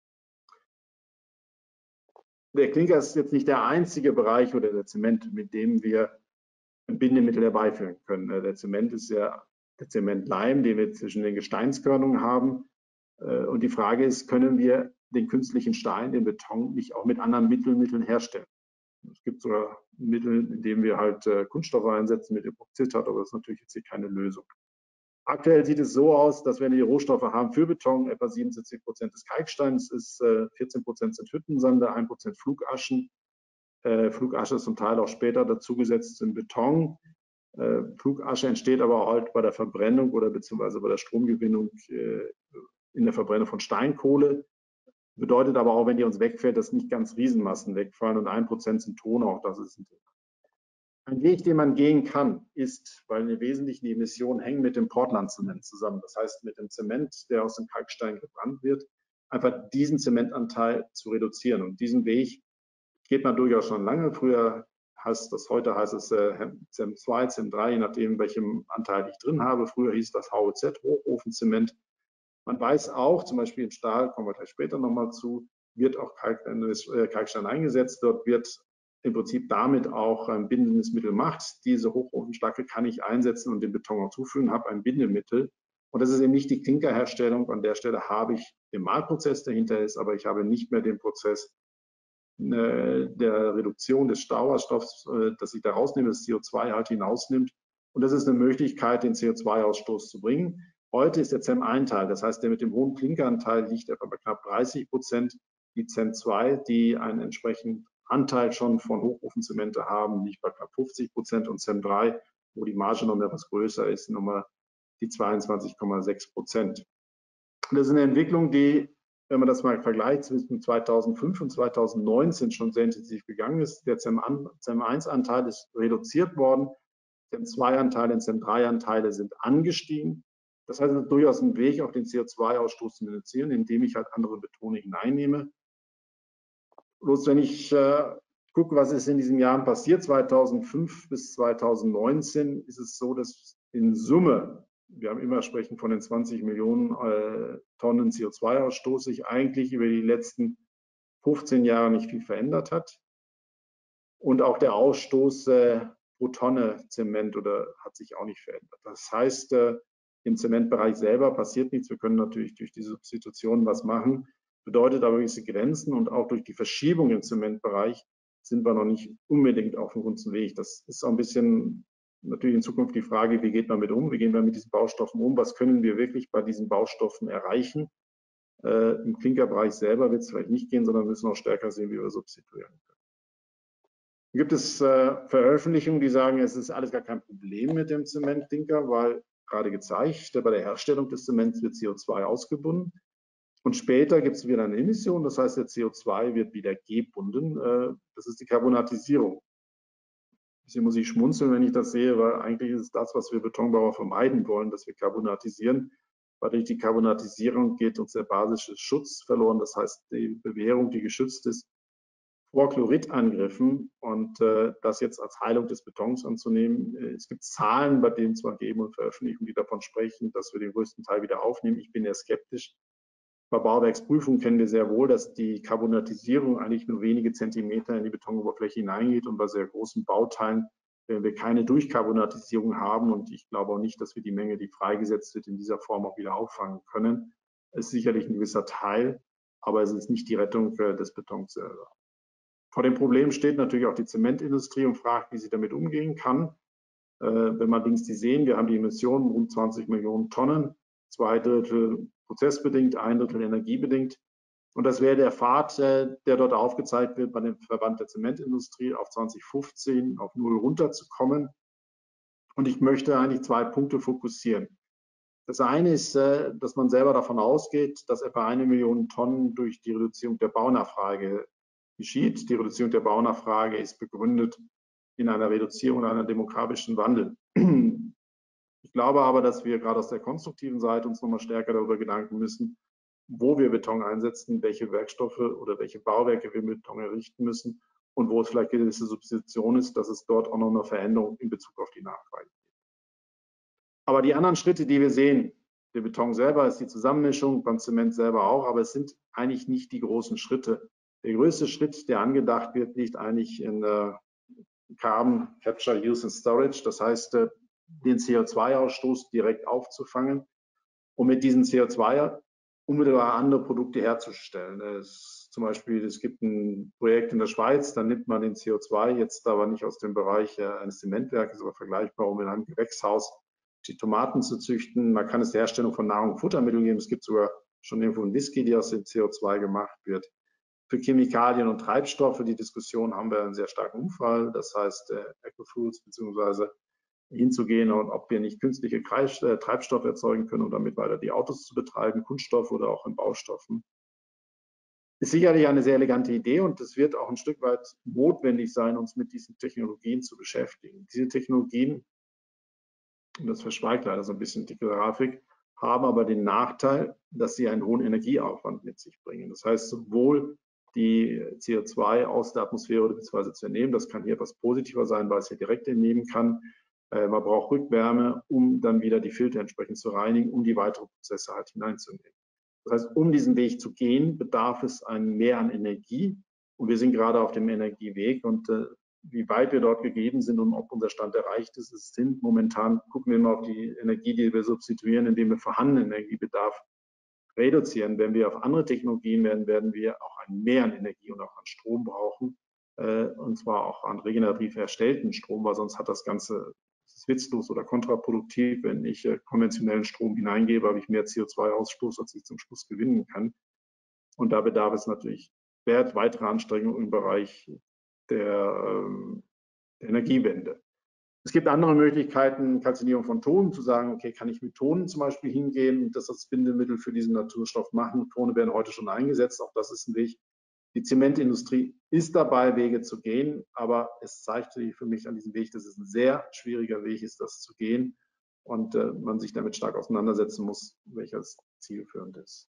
Der Klinker ist jetzt nicht der einzige Bereich oder der Zement, mit dem wir ein Bindemittel herbeiführen können. Der Zement ist ja der Zementleim, den wir zwischen den Gesteinskörnungen haben. Und die Frage ist, können wir den künstlichen Stein, den Beton, nicht auch mit anderen Mitteln, Mitteln herstellen? Es gibt sogar Mittel, in denen wir halt Kunststoffe einsetzen mit Epoxidhat, aber das ist natürlich jetzt hier keine Lösung. Aktuell sieht es so aus, dass wir die Rohstoffe haben für Beton, etwa siebenundsiebzig Prozent des Kalksteins ist, vierzehn Prozent sind Hüttensande, ein Prozent Flugaschen. Äh, Flugasche ist zum Teil auch später dazugesetzt im Beton. Äh, Flugasche entsteht aber halt bei der Verbrennung oder beziehungsweise bei der Stromgewinnung äh, in der Verbrennung von Steinkohle. Bedeutet aber auch, wenn die uns wegfällt, dass nicht ganz Riesenmassen wegfallen und ein Prozent sind Ton, auch das ist ein Thema. Ein Weg, den man gehen kann, ist, weil im Wesentlichen die Emissionen hängen mit dem Portland-Zement zusammen. Das heißt, mit dem Zement, der aus dem Kalkstein gebrannt wird, einfach diesen Zementanteil zu reduzieren. Und diesen Weg geht man durchaus schon lange. Früher heißt das, heute heißt es äh, C E M zwei, C E M drei, je nachdem, welchem Anteil ich drin habe. Früher hieß das H O Z, Hochofenzement. Man weiß auch, zum Beispiel im Stahl, kommen wir gleich später nochmal zu, wird auch Kalk, äh, Kalkstein eingesetzt. Dort wird im Prinzip damit auch ein bindendes Mittel macht. Diese Hochofenstacke kann ich einsetzen und den Beton auch zufügen, habe ein Bindemittel. Und das ist eben nicht die Klinkerherstellung. An der Stelle habe ich den Mahlprozess, der dahinter ist, aber ich habe nicht mehr den Prozess äh, der Reduktion des Sauerstoffs, äh, dass ich da rausnehme, das C O zwei halt hinausnimmt. Und das ist eine Möglichkeit, den C O zwei Ausstoß zu bringen. Heute ist der C E M ein Teil, das heißt, der mit dem hohen Klinkeranteil liegt etwa bei knapp dreißig Prozent. Die C E M zwei, die einen entsprechenden Anteil schon von Hochofenzemente haben, liegt bei knapp fünfzig Prozent, und C E M drei, wo die Marge noch etwas größer ist, nochmal die zweiundzwanzig Komma sechs Prozent. Das ist eine Entwicklung, die, wenn man das mal vergleicht, zwischen zweitausendfünf und zweitausendneunzehn schon sehr intensiv gegangen ist. Der C E M eins Anteil ist reduziert worden, C E M zwei Anteile und C E M drei Anteile sind angestiegen. Das heißt, es ist durchaus ein Weg, auch den C O zwei Ausstoß zu reduzieren, indem ich halt andere Betone hineinnehme. Bloß wenn ich äh, gucke, was ist in diesen Jahren passiert, zweitausendfünf bis zweitausendneunzehn, ist es so, dass in Summe, wir haben immer sprechen von den zwanzig Millionen äh, Tonnen C O zwei Ausstoß, sich eigentlich über die letzten fünfzehn Jahre nicht viel verändert hat. Und auch der Ausstoß äh, pro Tonne Zement oder hat sich auch nicht verändert. Das heißt, äh, im Zementbereich selber passiert nichts. Wir können natürlich durch die Substitution was machen, bedeutet aber gewisse Grenzen, und auch durch die Verschiebung im Zementbereich sind wir noch nicht unbedingt auf dem guten Weg. Das ist auch ein bisschen natürlich in Zukunft die Frage, wie geht man mit um? Wie gehen wir mit diesen Baustoffen um? Was können wir wirklich bei diesen Baustoffen erreichen? Äh, Im Klinkerbereich selber wird es vielleicht nicht gehen, sondern wir müssen auch stärker sehen, wie wir substituieren können. Gibt es äh, Veröffentlichungen, die sagen, es ist alles gar kein Problem mit dem Zementklinker, weil gerade gezeigt, bei der Herstellung des Zements wird C O zwei ausgebunden. Und später gibt es wieder eine Emission, das heißt, der C O zwei wird wieder gebunden. Äh, das ist die Carbonatisierung. Hier muss ich schmunzeln, wenn ich das sehe, weil eigentlich ist es das, was wir Betonbauer vermeiden wollen, dass wir carbonatisieren. Weil durch die Carbonatisierung geht uns der basische Schutz verloren. Das heißt, die Bewährung, die geschützt ist, vor Chloridangriffen, und äh, das jetzt als Heilung des Betons anzunehmen. Äh, es gibt Zahlen, bei denen zwar gegeben und Veröffentlichungen, die davon sprechen, dass wir den größten Teil wieder aufnehmen. Ich bin eher skeptisch. Bei Bauwerksprüfungen kennen wir sehr wohl, dass die Carbonatisierung eigentlich nur wenige Zentimeter in die Betonoberfläche hineingeht, und bei sehr großen Bauteilen werden wir keine Durchcarbonatisierung haben, und ich glaube auch nicht, dass wir die Menge, die freigesetzt wird, in dieser Form auch wieder auffangen können. Es ist sicherlich ein gewisser Teil, aber es ist nicht die Rettung des Betons selber. Vor dem Problem steht natürlich auch die Zementindustrie und fragt, wie sie damit umgehen kann. Äh, wenn man links die sehen, wir haben die Emissionen rund zwanzig Millionen Tonnen, zwei Drittel prozessbedingt, ein Drittel energiebedingt. Und das wäre der Pfad, äh, der dort aufgezeigt wird bei dem Verband der Zementindustrie, auf zwanzig fünfzehn auf null runterzukommen. Und ich möchte eigentlich zwei Punkte fokussieren. Das eine ist, äh, dass man selber davon ausgeht, dass etwa eine Million Tonnen durch die Reduzierung der Baunachfrage geschieht. Die Reduzierung der Baunachfrage ist begründet in einer Reduzierung einer demografischen Wandel. Ich glaube aber, dass wir gerade aus der konstruktiven Seite uns nochmal stärker darüber Gedanken müssen, wo wir Beton einsetzen, welche Werkstoffe oder welche Bauwerke wir mit Beton errichten müssen und wo es vielleicht eine gewisse Substitution ist, dass es dort auch noch eine Veränderung in Bezug auf die Nachfrage gibt. Aber die anderen Schritte, die wir sehen, der Beton selber ist die Zusammenmischung, beim Zement selber auch, aber es sind eigentlich nicht die großen Schritte. Der größte Schritt, der angedacht wird, liegt eigentlich in äh, Carbon Capture, Use and Storage. Das heißt, äh, den C O zwei Ausstoß direkt aufzufangen, um mit diesem C O zwei unmittelbar andere Produkte herzustellen. Es, zum Beispiel, es gibt ein Projekt in der Schweiz, da nimmt man den C O zwei jetzt aber nicht aus dem Bereich äh, eines Zementwerkes, aber vergleichbar, um in einem Gewächshaus die Tomaten zu züchten. Man kann es der Herstellung von Nahrung und Futtermitteln geben. Es gibt sogar schon irgendwo ein Whisky, die aus dem C O zwei gemacht wird. Für Chemikalien und Treibstoffe, die Diskussion, haben wir einen sehr starken Unfall. Das heißt, äh, Ecofuels beziehungsweise hinzugehen und ob wir nicht künstliche Treibstoffe erzeugen können, um damit weiter die Autos zu betreiben, Kunststoffe oder auch in Baustoffen. Ist sicherlich eine sehr elegante Idee, und es wird auch ein Stück weit notwendig sein, uns mit diesen Technologien zu beschäftigen. Diese Technologien, und das verschweigt leider so ein bisschen die Grafik, haben aber den Nachteil, dass sie einen hohen Energieaufwand mit sich bringen. Das heißt, sowohl die C O zwei aus der Atmosphäre bzw. zu entnehmen, das kann hier etwas positiver sein, weil es hier direkt entnehmen kann. Man braucht Rückwärme, um dann wieder die Filter entsprechend zu reinigen, um die weiteren Prozesse halt hineinzunehmen. Das heißt, um diesen Weg zu gehen, bedarf es ein Mehr an Energie. Und wir sind gerade auf dem Energieweg. Und äh, wie weit wir dort gegeben sind und ob unser Stand erreicht ist. Es sind momentan, gucken wir immer auf die Energie, die wir substituieren, indem wir vorhandenen Energiebedarf reduzieren. Wenn wir auf andere Technologien werden, werden wir auch ein Mehr an Energie und auch an Strom brauchen, äh, und zwar auch an regenerativ erstellten Strom, weil sonst hat das Ganze, das ist witzlos oder kontraproduktiv. Wenn ich äh, konventionellen Strom hineingebe, habe ich mehr C O zwei Ausstoß, als ich zum Schluss gewinnen kann. Und da bedarf es natürlich weitere Anstrengungen im Bereich der, ähm, der Energiewende. Es gibt andere Möglichkeiten, Kalzinierung von Tonen, zu sagen, okay, kann ich mit Tonen zum Beispiel hingehen und das als Bindemittel für diesen Naturstoff machen. Tone werden heute schon eingesetzt, auch das ist ein Weg. Die Zementindustrie ist dabei, Wege zu gehen, aber es zeigt sich für mich an diesem Weg, dass es ein sehr schwieriger Weg ist, das zu gehen und äh, man sich damit stark auseinandersetzen muss, welches zielführend ist.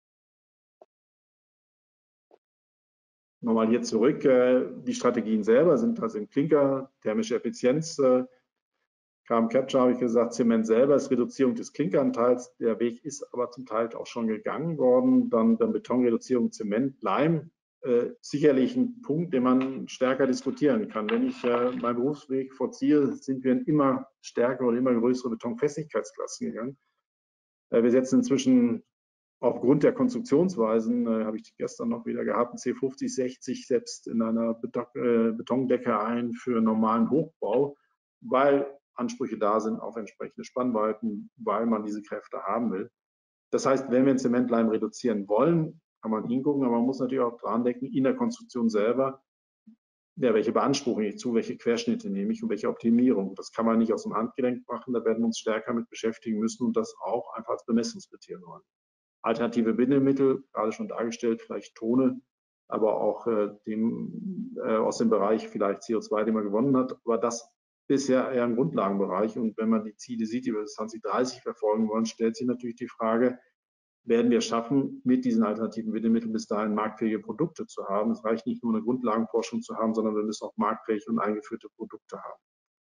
Nochmal hier zurück, die Strategien selber sind also im Klinker, thermische Effizienz, Carbon Capture habe ich gesagt, Zement selber ist Reduzierung des Klinkeranteils, der Weg ist aber zum Teil auch schon gegangen worden, dann, dann Betonreduzierung, Zement, Leim, äh, sicherlich ein Punkt, den man stärker diskutieren kann. Wenn ich äh, meinen Berufsweg vollziehe, sind wir in immer stärkere und immer größere Betonfestigkeitsklassen gegangen. Äh, wir setzen inzwischen aufgrund der Konstruktionsweisen, äh, habe ich gestern noch wieder gehabt, ein C fünfzig, sechzig selbst in einer Beton, äh, Betondecke ein für normalen Hochbau, weil Ansprüche da sind auf entsprechende Spannweiten, weil man diese Kräfte haben will. Das heißt, wenn wir einen Zementleim reduzieren wollen, kann man hingucken, aber man muss natürlich auch dran denken, in der Konstruktion selber, ja, welche beanspruche ich zu, welche Querschnitte nehme ich und welche Optimierung. Das kann man nicht aus dem Handgelenk machen, da werden wir uns stärker mit beschäftigen müssen und das auch einfach als Bemessungskriterium. Alternative Bindemittel, gerade schon dargestellt, vielleicht Tone, aber auch äh, dem, äh, aus dem Bereich vielleicht C O zwei, den man gewonnen hat. Aber das ist ja eher ein Grundlagenbereich. Und wenn man die Ziele sieht, die wir bis zwanzig dreißig verfolgen wollen, stellt sich natürlich die Frage, werden wir schaffen, mit diesen alternativen Bindemitteln bis dahin marktfähige Produkte zu haben. Es reicht nicht nur eine Grundlagenforschung zu haben, sondern wir müssen auch marktfähige und eingeführte Produkte haben.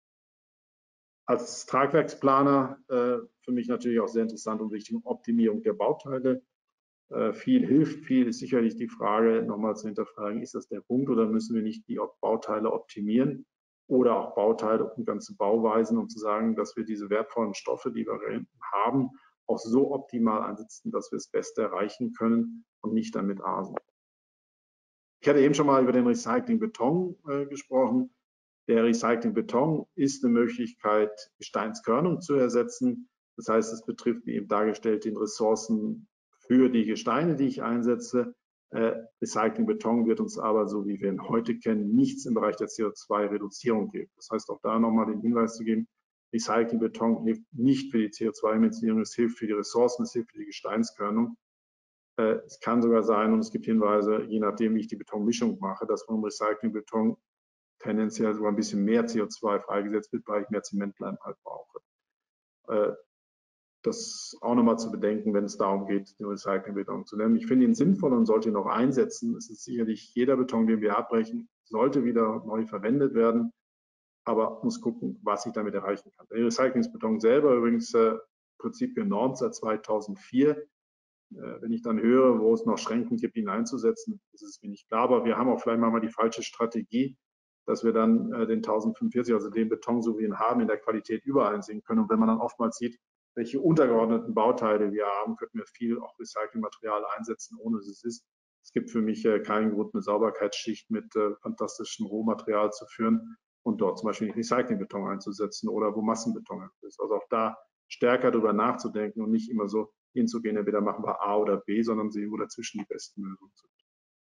Als Tragwerksplaner äh, für mich natürlich auch sehr interessant und wichtig, Optimierung der Bauteile. Äh, viel hilft, viel ist sicherlich die Frage, nochmal zu hinterfragen, ist das der Punkt oder müssen wir nicht die Bauteile optimieren oder auch Bauteile und ganze Bauweisen, um zu sagen, dass wir diese wertvollen Stoffe, die wir haben, auch so optimal einsetzen, dass wir das Beste erreichen können und nicht damit asen. Ich hatte eben schon mal über den Recycling-Beton äh, gesprochen. Der Recycling-Beton ist eine Möglichkeit, Gesteinskörnung zu ersetzen. Das heißt, es betrifft, wie eben dargestellt, den Ressourcen für die Gesteine, die ich einsetze. Äh, Recycling-Beton wird uns aber, so wie wir ihn heute kennen, nichts im Bereich der C O zwei Reduzierung geben. Das heißt, auch da nochmal den Hinweis zu geben, Recycling-Beton hilft nicht für die C O zwei Emissionen, es hilft für die Ressourcen, es hilft für die Gesteinskörnung. Äh, es kann sogar sein, und es gibt Hinweise, je nachdem, wie ich die Betonmischung mache, dass vom Recycling-Beton tendenziell sogar ein bisschen mehr C O zwei freigesetzt wird, weil ich mehr Zementleim halt brauche. Äh, das auch nochmal zu bedenken, wenn es darum geht, den Recyclingbeton zu nehmen. Ich finde ihn sinnvoll und sollte ihn auch einsetzen. Es ist sicherlich jeder Beton, den wir abbrechen, sollte wieder neu verwendet werden, aber muss gucken, was ich damit erreichen kann. Der Recyclingsbeton selber übrigens äh, Prinzip genormt seit zweitausendvier. Äh, wenn ich dann höre, wo es noch Schranken gibt, ihn einzusetzen, ist es mir nicht klar, aber wir haben auch vielleicht mal die falsche Strategie, dass wir dann äh, den tausendfünfundvierzig, also den Beton, so wie wir ihn haben, in der Qualität überall sehen können. Und wenn man dann oftmals sieht, welche untergeordneten Bauteile wir haben, könnten wir viel auch Recyclingmaterial einsetzen, ohne dass es ist. Es gibt für mich äh, keinen Grund, eine Sauberkeitsschicht mit äh, fantastischem Rohmaterial zu führen und dort zum Beispiel Recyclingbeton einzusetzen oder wo Massenbeton ist. Also auch da stärker darüber nachzudenken und nicht immer so hinzugehen, entweder machen wir A oder B, sondern sehen, wo dazwischen die besten Lösungen sind.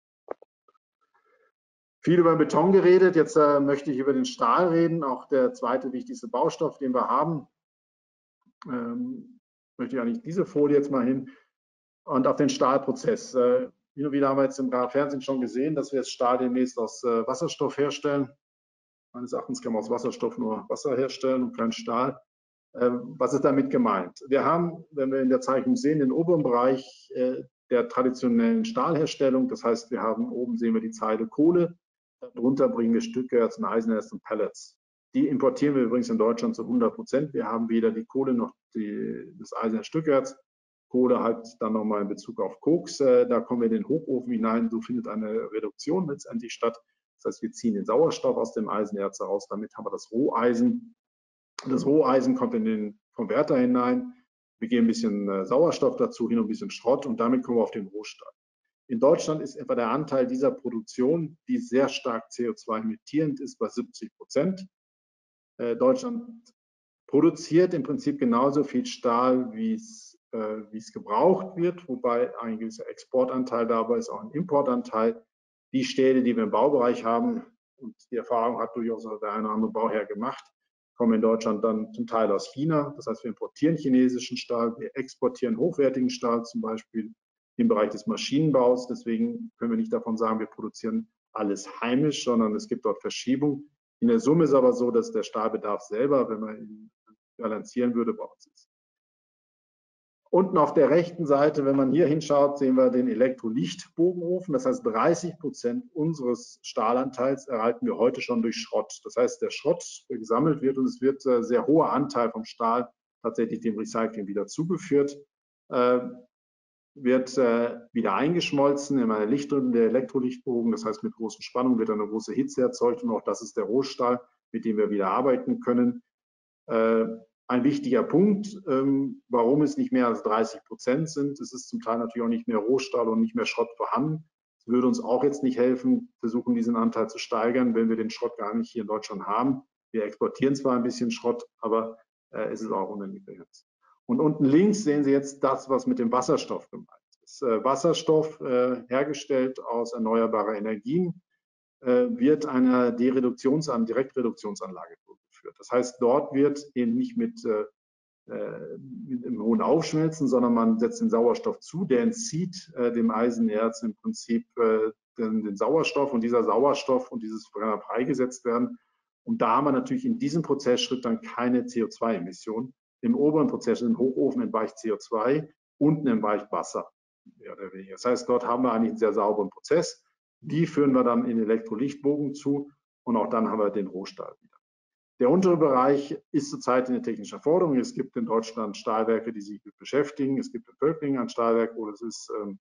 Viel über Beton geredet, jetzt äh, möchte ich über den Stahl reden, auch der zweite wichtigste Baustoff, den wir haben. Ähm, möchte ich eigentlich diese Folie jetzt mal hin und auf den Stahlprozess. Äh, hin und wieder haben wir jetzt im Fernsehen schon gesehen, dass wir jetzt Stahl demnächst aus äh, Wasserstoff herstellen. Meines Erachtens kann man aus Wasserstoff nur Wasser herstellen und kein Stahl. Äh, was ist damit gemeint? Wir haben, wenn wir in der Zeichnung sehen, den oberen Bereich äh, der traditionellen Stahlherstellung. Das heißt, wir haben oben sehen wir die Zeile Kohle. Darunter bringen wir Stückerz, Eisenerz und Pellets. Die importieren wir übrigens in Deutschland zu hundert Prozent. Wir haben weder die Kohle noch die, das Eisenerz Stückerz. Kohle halt dann nochmal in Bezug auf Koks. Da kommen wir in den Hochofen hinein. So findet eine Reduktion letztendlich statt. Das heißt, wir ziehen den Sauerstoff aus dem Eisenerz heraus, damit haben wir das Roheisen. Das Roheisen kommt in den Konverter hinein, wir geben ein bisschen Sauerstoff dazu, hin und ein bisschen Schrott und damit kommen wir auf den Rohstahl. In Deutschland ist etwa der Anteil dieser Produktion, die sehr stark C O zwei emittierend ist, bei siebzig Prozent. Äh, Deutschland produziert im Prinzip genauso viel Stahl, wie es, äh, wie es gebraucht wird, wobei ein gewisser Exportanteil dabei ist, auch ein Importanteil. Die Stähle, die wir im Baubereich haben, und die Erfahrung hat durchaus der eine oder andere Bauherr gemacht, kommen in Deutschland dann zum Teil aus China. Das heißt, wir importieren chinesischen Stahl, wir exportieren hochwertigen Stahl, zum Beispiel im Bereich des Maschinenbaus. Deswegen können wir nicht davon sagen, wir produzieren alles heimisch, sondern es gibt dort Verschiebungen. In der Summe ist aber so, dass der Stahlbedarf selber, wenn man ihn balancieren würde, bei uns ist. Unten auf der rechten Seite, wenn man hier hinschaut, sehen wir den Elektrolichtbogenofen. Das heißt, dreißig Prozent unseres Stahlanteils erhalten wir heute schon durch Schrott. Das heißt, der Schrott, der gesammelt wird, und es wird ein sehr hoher Anteil vom Stahl tatsächlich dem Recycling wieder zugeführt, äh, wird äh, wieder eingeschmolzen in einer Lichtung der Elektrolichtbogen. Das heißt, mit großen Spannungen wird eine große Hitze erzeugt und auch das ist der Rohstahl, mit dem wir wieder arbeiten können. Äh, ein wichtiger Punkt, ähm, warum es nicht mehr als dreißig Prozent sind. Es ist zum Teil natürlich auch nicht mehr Rohstahl und nicht mehr Schrott vorhanden. Es würde uns auch jetzt nicht helfen, versuchen diesen Anteil zu steigern, wenn wir den Schrott gar nicht hier in Deutschland haben. Wir exportieren zwar ein bisschen Schrott, aber äh, es ist auch unbegrenzt. Und unten links sehen Sie jetzt das, was mit dem Wasserstoff gemeint ist. Äh, Wasserstoff, äh, hergestellt aus erneuerbaren Energien, äh, wird einer Dereduktionsan Direktreduktionsanlage durchgeführt. Das heißt, dort wird eben nicht mit, äh, mit einem hohen Aufschmelzen, sondern man setzt den Sauerstoff zu, der entzieht äh, dem Eisenerz im Prinzip äh, den, den Sauerstoff und dieser Sauerstoff und dieses kann freigesetzt werden. Und da haben wir natürlich in diesem Prozessschritt dann keine C O zwei Emissionen. Im oberen Prozess, im Hochofen, entweicht C O zwei, unten entweicht Wasser. Mehr oder weniger. Das heißt, dort haben wir eigentlich einen sehr sauberen Prozess. Die führen wir dann in Elektrolichtbogen zu und auch dann haben wir den Rohstahl wieder. Der untere Bereich ist zurzeit in der technischen Forderung. Es gibt in Deutschland Stahlwerke, die sich beschäftigen. Es gibt in Völklingen ein Stahlwerk, wo das ist, ähm,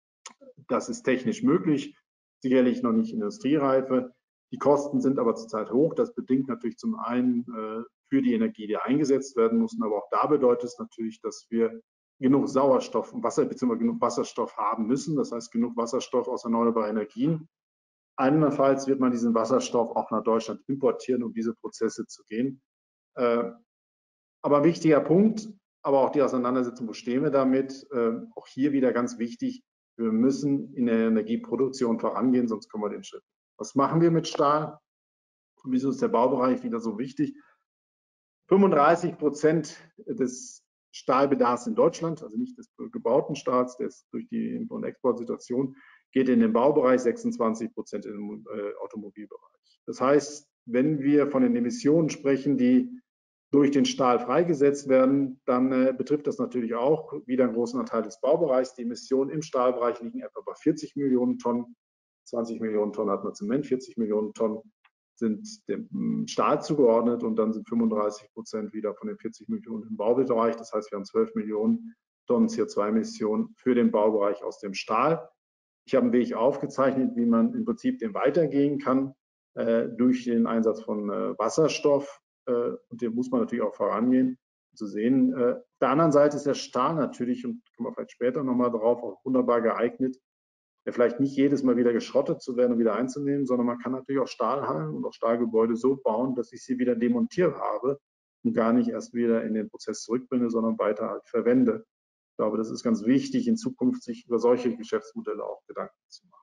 das ist technisch möglich, sicherlich noch nicht Industriereife. Die Kosten sind aber zurzeit hoch. Das bedingt natürlich zum einen äh, für die Energie, die eingesetzt werden muss, aber auch da bedeutet es natürlich, dass wir genug Sauerstoff und Wasser bzw. genug Wasserstoff haben müssen. Das heißt, genug Wasserstoff aus erneuerbaren Energien. Andernfalls wird man diesen Wasserstoff auch nach Deutschland importieren, um diese Prozesse zu gehen. Äh, aber ein wichtiger Punkt, aber auch die Auseinandersetzung, wo stehen wir damit? Äh, auch hier wieder ganz wichtig, wir müssen in der Energieproduktion vorangehen, sonst kommen wir den Schritt. Was machen wir mit Stahl? Und wieso ist der Baubereich wieder so wichtig? fünfunddreißig Prozent des Stahlbedarfs in Deutschland, also nicht des gebauten Stahls, der ist durch die Import- und Exportsituation, geht in den Baubereich, sechsundzwanzig Prozent im äh, Automobilbereich. Das heißt, wenn wir von den Emissionen sprechen, die durch den Stahl freigesetzt werden, dann äh, betrifft das natürlich auch wieder einen großen Anteil des Baubereichs. Die Emissionen im Stahlbereich liegen etwa bei vierzig Millionen Tonnen, zwanzig Millionen Tonnen hat man Zement, vierzig Millionen Tonnen sind dem Stahl zugeordnet und dann sind fünfunddreißig Prozent wieder von den vierzig Millionen im Baubereich. Das heißt, wir haben zwölf Millionen Tonnen C O zwei Emissionen für den Baubereich aus dem Stahl. Ich habe einen Weg aufgezeichnet, wie man im Prinzip den weitergehen kann äh, durch den Einsatz von äh, Wasserstoff. Äh, und dem muss man natürlich auch vorangehen, um zu sehen. Äh, auf der anderen Seite ist der Stahl natürlich, und kommen wir vielleicht später nochmal drauf, auch wunderbar geeignet, ja, vielleicht nicht jedes Mal wieder geschrottet zu werden und wieder einzunehmen, sondern man kann natürlich auch Stahlhallen und auch Stahlgebäude so bauen, dass ich sie wieder demontiert habe und gar nicht erst wieder in den Prozess zurückbringe, sondern weiter halt verwende. Ich glaube, das ist ganz wichtig, in Zukunft sich über solche Geschäftsmodelle auch Gedanken zu machen.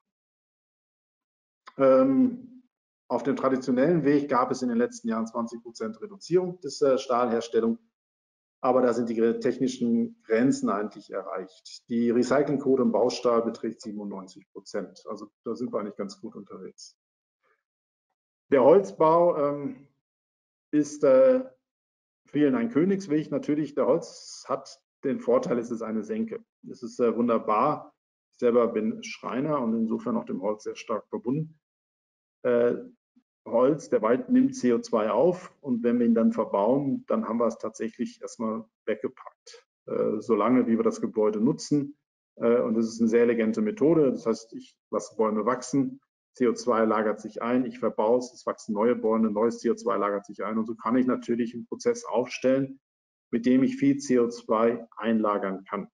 Ähm, auf dem traditionellen Weg gab es in den letzten Jahren zwanzig Prozent Reduzierung des äh, Stahlherstellung. Aber da sind die technischen Grenzen eigentlich erreicht. Die Recyclingquote im Baustahl beträgt siebenundneunzig Prozent. Also da sind wir eigentlich ganz gut unterwegs. Der Holzbau ähm, ist äh, vielen ein Königsweg. Natürlich, der Holz hat den Vorteil, es ist eine Senke. Es ist äh, wunderbar. Ich selber bin Schreiner und insofern auch dem Holz sehr stark verbunden. Äh, Holz, der Wald nimmt C O zwei auf und wenn wir ihn dann verbauen, dann haben wir es tatsächlich erstmal weggepackt, äh, solange wie wir das Gebäude nutzen. Äh, und das ist eine sehr elegante Methode. Das heißt, ich lasse Bäume wachsen, C O zwei lagert sich ein, ich verbaue es, es wachsen neue Bäume, neues C O zwei lagert sich ein. Und so kann ich natürlich einen Prozess aufstellen, mit dem ich viel C O zwei einlagern kann.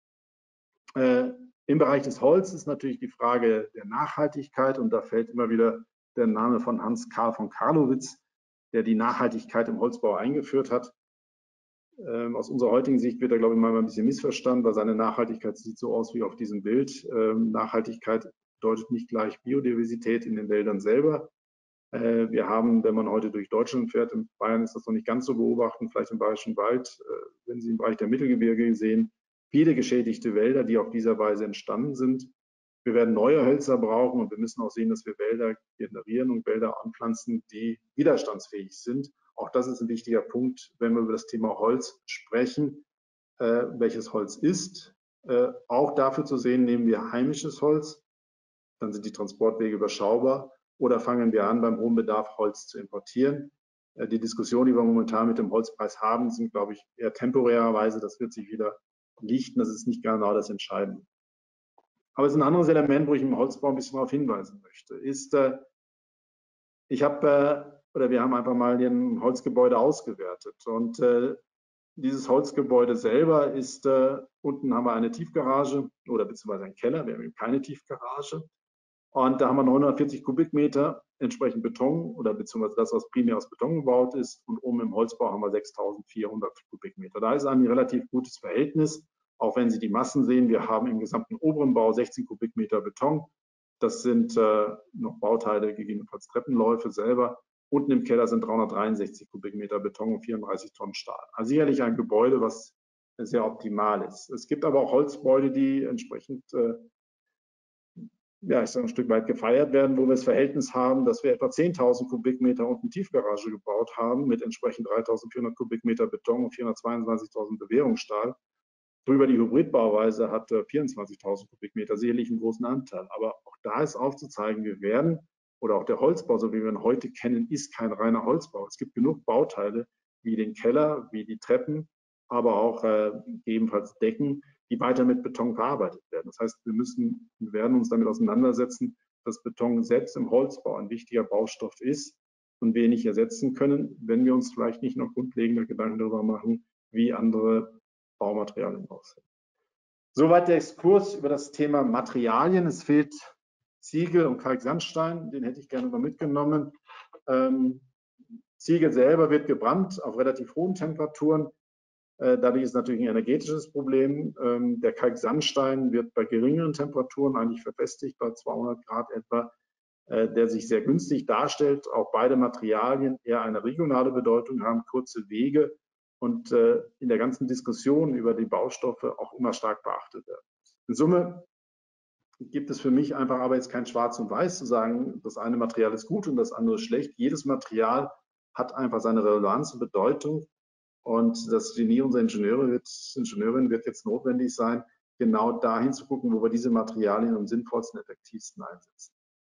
Äh, Im Bereich des Holzes ist natürlich die Frage der Nachhaltigkeit, und da fällt immer wieder der Name von Hans Karl von Carlowitz, der die Nachhaltigkeit im Holzbau eingeführt hat. Ähm, aus unserer heutigen Sicht wird er, glaube ich, mal ein bisschen missverstanden, weil seine Nachhaltigkeit sieht so aus wie auf diesem Bild. Ähm, Nachhaltigkeit bedeutet nicht gleich Biodiversität in den Wäldern selber. Äh, wir haben, wenn man heute durch Deutschland fährt, in Bayern ist das noch nicht ganz so beobachten, vielleicht im Bayerischen Wald, äh, wenn Sie im Bereich der Mittelgebirge sehen, viele geschädigte Wälder, die auf dieser Weise entstanden sind. Wir werden neue Hölzer brauchen, und wir müssen auch sehen, dass wir Wälder generieren und Wälder anpflanzen, die widerstandsfähig sind. Auch das ist ein wichtiger Punkt, wenn wir über das Thema Holz sprechen, äh, welches Holz ist. Äh, auch dafür zu sehen, nehmen wir heimisches Holz, dann sind die Transportwege überschaubar, oder fangen wir an, beim hohen Bedarf Holz zu importieren. Äh, die Diskussion, die wir momentan mit dem Holzpreis haben, sind, glaube ich, eher temporärerweise. Das wird sich wieder lichten, das ist nicht genau das Entscheidende. Aber es ist ein anderes Element, wo ich im Holzbau ein bisschen darauf hinweisen möchte, ist, äh, ich habe, äh, oder wir haben einfach mal ein Holzgebäude ausgewertet, und äh, dieses Holzgebäude selber ist, äh, unten haben wir eine Tiefgarage oder beziehungsweise einen Keller, wir haben eben keine Tiefgarage, und da haben wir neunhundertvierzig Kubikmeter entsprechend Beton oder beziehungsweise das, was primär aus Beton gebaut ist, und oben im Holzbau haben wir sechstausendvierhundert Kubikmeter. Da ist ein relativ gutes Verhältnis, auch wenn Sie die Massen sehen. Wir haben im gesamten oberen Bau sechzehn Kubikmeter Beton. Das sind äh, noch Bauteile, gegebenenfalls Treppenläufe selber. Unten im Keller sind dreihundertdreiundsechzig Kubikmeter Beton und vierunddreißig Tonnen Stahl. Also sicherlich ein Gebäude, was sehr optimal ist. Es gibt aber auch Holzgebäude, die entsprechend äh, ja, ich sage, ein Stück weit gefeiert werden, wo wir das Verhältnis haben, dass wir etwa zehntausend Kubikmeter unten Tiefgarage gebaut haben mit entsprechend dreitausendvierhundert Kubikmeter Beton und vierhundertzweiundzwanzigtausend Bewährungsstahl. Drüber die Hybridbauweise hat äh, vierundzwanzigtausend Kubikmeter, sicherlich einen großen Anteil. Aber auch da ist aufzuzeigen, wir werden, oder auch der Holzbau, so wie wir ihn heute kennen, ist kein reiner Holzbau. Es gibt genug Bauteile, wie den Keller, wie die Treppen, aber auch äh, ebenfalls Decken, die weiter mit Beton verarbeitet werden. Das heißt, wir müssen, wir werden uns damit auseinandersetzen, dass Beton selbst im Holzbau ein wichtiger Baustoff ist und wir ihn nicht ersetzen können, wenn wir uns vielleicht nicht noch grundlegende Gedanken darüber machen, wie andere Baumaterialien aussehen. Soweit der Exkurs über das Thema Materialien. Es fehlt Ziegel und Kalksandstein, den hätte ich gerne mal mitgenommen. Ähm, Ziegel selber wird gebrannt auf relativ hohen Temperaturen. Äh, dadurch ist natürlich ein energetisches Problem. Ähm, der Kalksandstein wird bei geringeren Temperaturen eigentlich verfestigt, bei zweihundert Grad etwa, äh, der sich sehr günstig darstellt. Auch beide Materialien eher eine regionale Bedeutung haben, kurze Wege und äh, in der ganzen Diskussion über die Baustoffe auch immer stark beachtet werden. In Summe gibt es für mich einfach aber jetzt kein Schwarz und Weiß zu sagen, das eine Material ist gut und das andere schlecht. Jedes Material hat einfach seine Relevanz und Bedeutung. Und das Genie unserer Ingenieure wird, Ingenieurin wird jetzt notwendig sein, genau dahin zu gucken, wo wir diese Materialien am sinnvollsten, effektivsten einsetzen.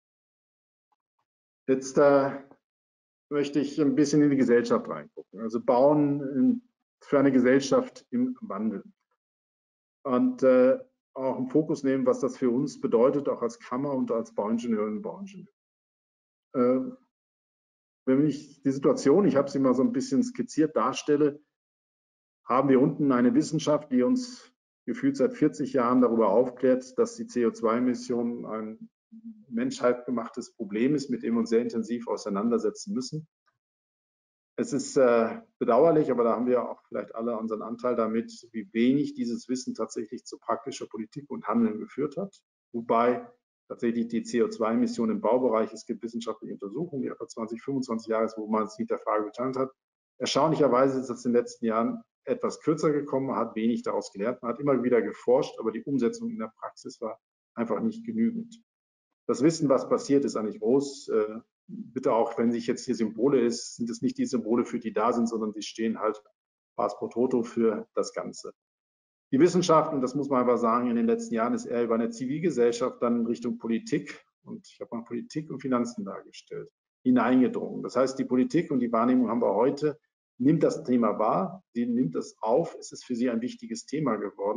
Jetzt äh, möchte ich ein bisschen in die Gesellschaft reingucken. Also Bauen in, für eine Gesellschaft im Wandel. Und äh, auch im Fokus nehmen, was das für uns bedeutet, auch als Kammer und als Bauingenieurinnen und Bauingenieur. Äh, wenn ich die Situation, ich habe sie mal so ein bisschen skizziert, darstelle, haben wir unten eine Wissenschaft, die uns gefühlt seit vierzig Jahren darüber aufklärt, dass die C O zwei Emissionen ein menschheitgemachtes Problem ist, mit dem wir uns sehr intensiv auseinandersetzen müssen. Es ist äh, bedauerlich, aber da haben wir auch vielleicht alle unseren Anteil damit, wie wenig dieses Wissen tatsächlich zu praktischer Politik und Handeln geführt hat. Wobei tatsächlich die C O zwei Emissionen im Baubereich, es gibt wissenschaftliche Untersuchungen, die etwa zwanzig, fünfundzwanzig Jahre ist, wo man sich mit der Frage beschäftigt hat. Erstaunlicherweise ist das in den letzten Jahren etwas kürzer gekommen, man hat wenig daraus gelernt, man hat immer wieder geforscht, aber die Umsetzung in der Praxis war einfach nicht genügend. Das Wissen, was passiert, ist eigentlich groß. Äh, bitte auch, wenn sich jetzt hier Symbole ist, sind es nicht die Symbole, für die da sind, sondern die stehen halt Pars pro Toto für das Ganze. Die Wissenschaft, und das muss man einfach sagen, in den letzten Jahren ist eher über eine Zivilgesellschaft dann in Richtung Politik, und ich habe mal Politik und Finanzen dargestellt, hineingedrungen. Das heißt, die Politik und die Wahrnehmung haben wir heute, nimmt das Thema wahr, sie nimmt es auf, es ist für sie ein wichtiges Thema geworden.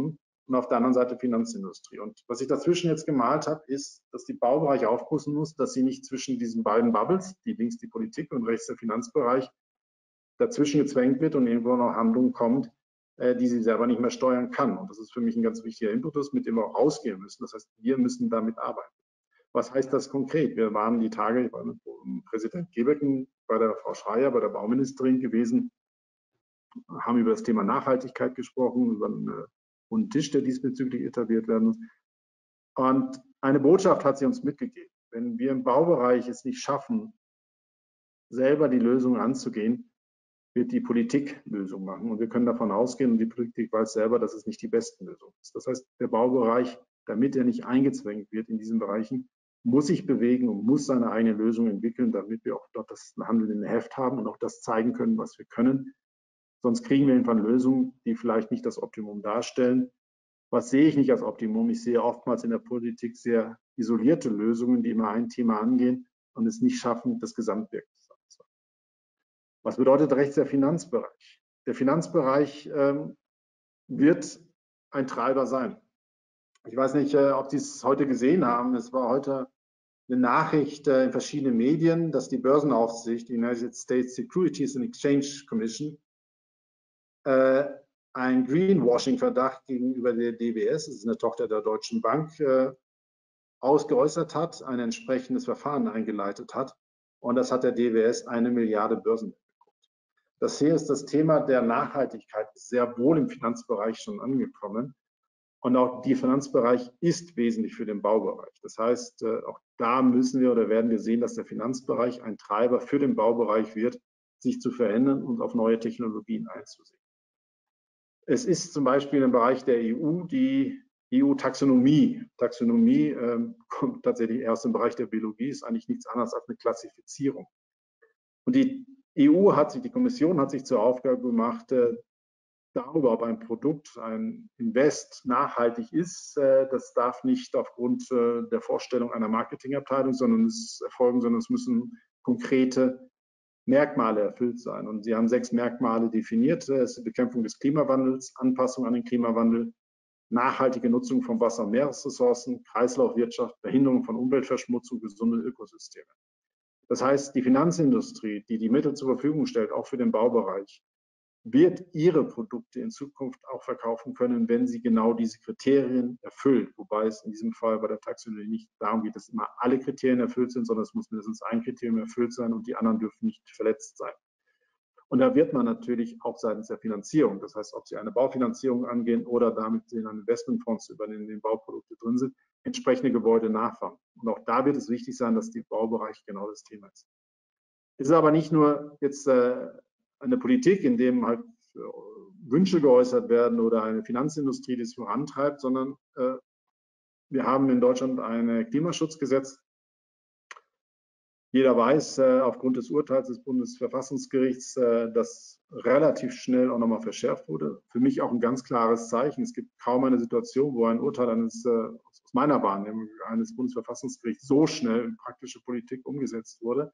und auf der anderen Seite Finanzindustrie. Und was ich dazwischen jetzt gemalt habe, ist, dass die Baubereich aufpassen muss, dass sie nicht zwischen diesen beiden Bubbles, die links die Politik und rechts der Finanzbereich, dazwischen gezwängt wird und irgendwo noch Handlung kommt, äh, die sie selber nicht mehr steuern kann. Und das ist für mich ein ganz wichtiger Impetus, mit dem wir auch rausgehen müssen. Das heißt, wir müssen damit arbeiten. Was heißt das konkret? Wir waren die Tage, ich war mit Präsident Gebeken bei der Frau Schreier, bei der Bauministerin gewesen, haben über das Thema Nachhaltigkeit gesprochen, über einen runden Tisch, der diesbezüglich etabliert werden muss. Und eine Botschaft hat sie uns mitgegeben. Wenn wir im Baubereich es nicht schaffen, selber die Lösungen anzugehen, wird die Politik Lösungen machen. Und wir können davon ausgehen, und die Politik weiß selber, dass es nicht die besten Lösungen ist. Das heißt, der Baubereich, damit er nicht eingezwängt wird in diesen Bereichen, muss sich bewegen und muss seine eigene Lösung entwickeln, damit wir auch dort das Handeln in der Heft haben und auch das zeigen können, was wir können. Sonst kriegen wir irgendwann Lösungen, die vielleicht nicht das Optimum darstellen. Was sehe ich nicht als Optimum? Ich sehe oftmals in der Politik sehr isolierte Lösungen, die immer ein Thema angehen und es nicht schaffen, das Gesamtwerk zusammenzuhalten. Was bedeutet rechts der Finanzbereich? Der Finanzbereich ähm, wird ein Treiber sein. Ich weiß nicht, äh, ob Sie es heute gesehen haben. Es war heute eine Nachricht äh, in verschiedenen Medien, dass die Börsenaufsicht, die United States Securities and Exchange Commission, äh, ein Greenwashing-Verdacht gegenüber der D B S, das ist eine Tochter der Deutschen Bank, äh, ausgeäußert hat, ein entsprechendes Verfahren eingeleitet hat. Und das hat der D B S eine Milliarde Börsen geguckt. Das hier ist das Thema der Nachhaltigkeit, sehr wohl im Finanzbereich schon angekommen. Und auch der Finanzbereich ist wesentlich für den Baubereich. Das heißt, auch da müssen wir oder werden wir sehen, dass der Finanzbereich ein Treiber für den Baubereich wird, sich zu verändern und auf neue Technologien einzusehen. Es ist zum Beispiel im Bereich der E U die E U-Taxonomie. Taxonomie ähm, kommt tatsächlich eher aus dem Bereich der Biologie, ist eigentlich nichts anderes als eine Klassifizierung. Und die E U hat sich, die Kommission hat sich zur Aufgabe gemacht, äh, darüber, ob ein Produkt, ein Invest nachhaltig ist, das darf nicht aufgrund der Vorstellung einer Marketingabteilung, sondern es erfolgen, sondern es müssen konkrete Merkmale erfüllt sein. Und sie haben sechs Merkmale definiert. Das ist die Bekämpfung des Klimawandels, Anpassung an den Klimawandel, nachhaltige Nutzung von Wasser- und Meeresressourcen, Kreislaufwirtschaft, Verhinderung von Umweltverschmutzung, gesunde Ökosysteme. Das heißt, die Finanzindustrie, die die Mittel zur Verfügung stellt, auch für den Baubereich, wird ihre Produkte in Zukunft auch verkaufen können, wenn sie genau diese Kriterien erfüllt. Wobei es in diesem Fall bei der Taxonomie nicht darum geht, dass immer alle Kriterien erfüllt sind, sondern es muss mindestens ein Kriterium erfüllt sein und die anderen dürfen nicht verletzt sein. Und da wird man natürlich auch seitens der Finanzierung, das heißt, ob Sie eine Baufinanzierung angehen oder damit in einen Investmentfonds übernehmen, in den Bauprodukte drin sind, entsprechende Gebäude nachfahren. Und auch da wird es wichtig sein, dass der Baubereich genau das Thema ist. Es ist aber nicht nur jetzt äh, eine Politik, in dem halt äh, Wünsche geäußert werden oder eine Finanzindustrie, die es vorantreibt, sondern äh, wir haben in Deutschland ein Klimaschutzgesetz. Jeder weiß, äh, aufgrund des Urteils des Bundesverfassungsgerichts, äh, das relativ schnell auch nochmal verschärft wurde. Für mich auch ein ganz klares Zeichen. Es gibt kaum eine Situation, wo ein Urteil eines, äh, aus meiner Wahrnehmung, eines Bundesverfassungsgerichts so schnell in praktische Politik umgesetzt wurde,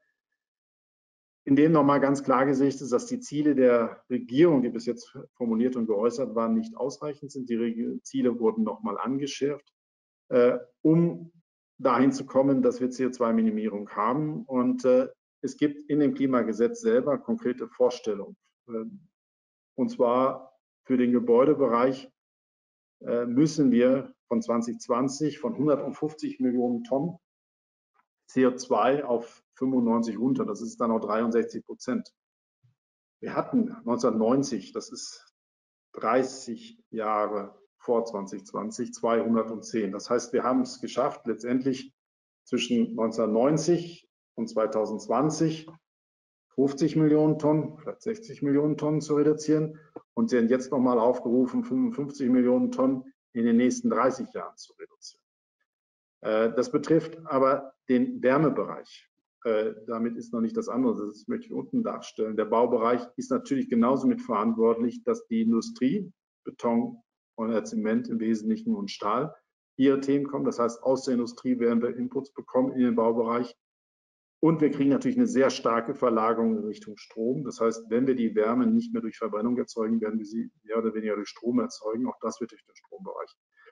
in dem nochmal ganz klar gesichtet ist, dass die Ziele der Regierung, die bis jetzt formuliert und geäußert waren, nicht ausreichend sind. Die Ziele wurden nochmal angeschärft, äh, um dahin zu kommen, dass wir C O zwei Minimierung haben. Und äh, es gibt in dem Klimagesetz selber konkrete Vorstellungen. Äh, und zwar für den Gebäudebereich äh, müssen wir von zwanzig zwanzig von hundertfünfzig Millionen Tonnen C O zwei auf fünfundneunzig runter, das ist dann auch dreiundsechzig Prozent. Wir hatten neunzehnhundertneunzig, das ist dreißig Jahre vor zwanzig zwanzig, zweihundertzehn. Das heißt, wir haben es geschafft, letztendlich zwischen neunzehnhundertneunzig und zweitausendzwanzig fünfzig Millionen Tonnen, vielleicht sechzig Millionen Tonnen zu reduzieren und sind jetzt nochmal aufgerufen, fünfundfünfzig Millionen Tonnen in den nächsten dreißig Jahren zu reduzieren. Das betrifft aber den Wärmebereich. Damit ist noch nicht das andere, das möchte ich unten darstellen. Der Baubereich ist natürlich genauso mit verantwortlich, dass die Industrie, Beton oder Zement im Wesentlichen und Stahl, ihre Themen kommen. Das heißt, aus der Industrie werden wir Inputs bekommen in den Baubereich. Und wir kriegen natürlich eine sehr starke Verlagerung in Richtung Strom. Das heißt, wenn wir die Wärme nicht mehr durch Verbrennung erzeugen, werden wir sie mehr oder weniger durch Strom erzeugen. Auch das wird durch den Strombereich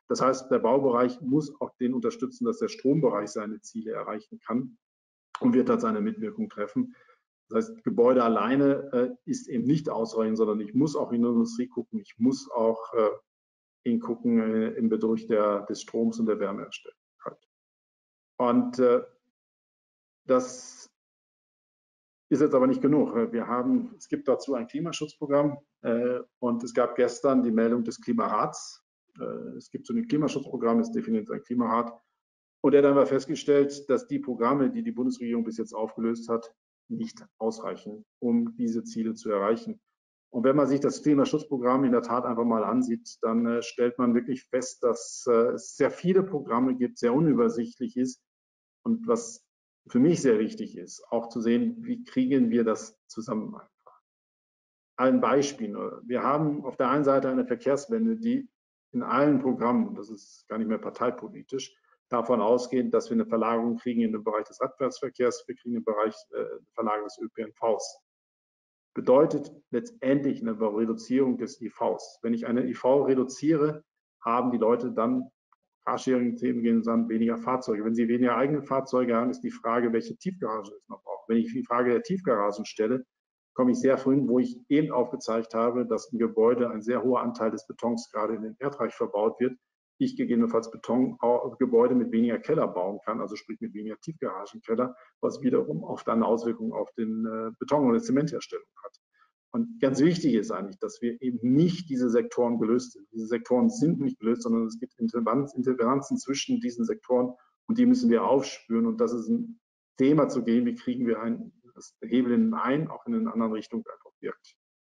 Das heißt, der Baubereich muss auch den unterstützen, dass der Strombereich seine Ziele erreichen kann und wird da seine Mitwirkung treffen. Das heißt, Gebäude alleine äh, ist eben nicht ausreichend, sondern ich muss auch in die Industrie gucken, ich muss auch äh, hingucken äh, im Bereich der, des Stroms und der Wärmeerstellung. Und äh, das ist jetzt aber nicht genug. Wir haben, es gibt dazu ein Klimaschutzprogramm äh, und es gab gestern die Meldung des Klimarats. Äh, es gibt so ein Klimaschutzprogramm, es definiert ein Klimarat. Und der hat dann festgestellt, dass die Programme, die die Bundesregierung bis jetzt aufgelöst hat, nicht ausreichen, um diese Ziele zu erreichen. Und wenn man sich das Klimaschutzprogramm in der Tat einfach mal ansieht, dann äh, stellt man wirklich fest, dass äh, es sehr viele Programme gibt, sehr unübersichtlich ist. Und was für mich sehr wichtig ist, auch zu sehen, wie kriegen wir das zusammen einfach. Ein Beispiel. Wir haben auf der einen Seite eine Verkehrswende, die in allen Programmen, und das ist gar nicht mehr parteipolitisch, davon ausgeht, dass wir eine Verlagerung kriegen in den Bereich des Radverkehrs, wir kriegen den Bereich äh, Verlagerung des Ö P N Vs. Bedeutet letztendlich eine Reduzierung des I Vs. Wenn ich eine I V reduziere, haben die Leute dann Carsharing-Themen gehen dann weniger Fahrzeuge. Wenn sie weniger eigene Fahrzeuge haben, ist die Frage, welche Tiefgarage es noch braucht. Wenn ich die Frage der Tiefgaragen stelle, komme ich sehr früh, wo ich eben aufgezeigt habe, dass im Gebäude ein sehr hoher Anteil des Betons gerade in den Erdreich verbaut wird. Ich gegebenenfalls Betongebäude mit weniger Keller bauen kann, also sprich mit weniger Tiefgaragenkeller, was wiederum oft eine Auswirkung auf den Beton- oder Zementherstellung hat. Und ganz wichtig ist eigentlich, dass wir eben nicht diese Sektoren gelöst sind. Diese Sektoren sind nicht gelöst, sondern es gibt Interferenzen zwischen diesen Sektoren und die müssen wir aufspüren. Und das ist ein Thema zu gehen, wie kriegen wir ein, das Hebel in den einen, auch in eine andere Richtung einfach wirkt.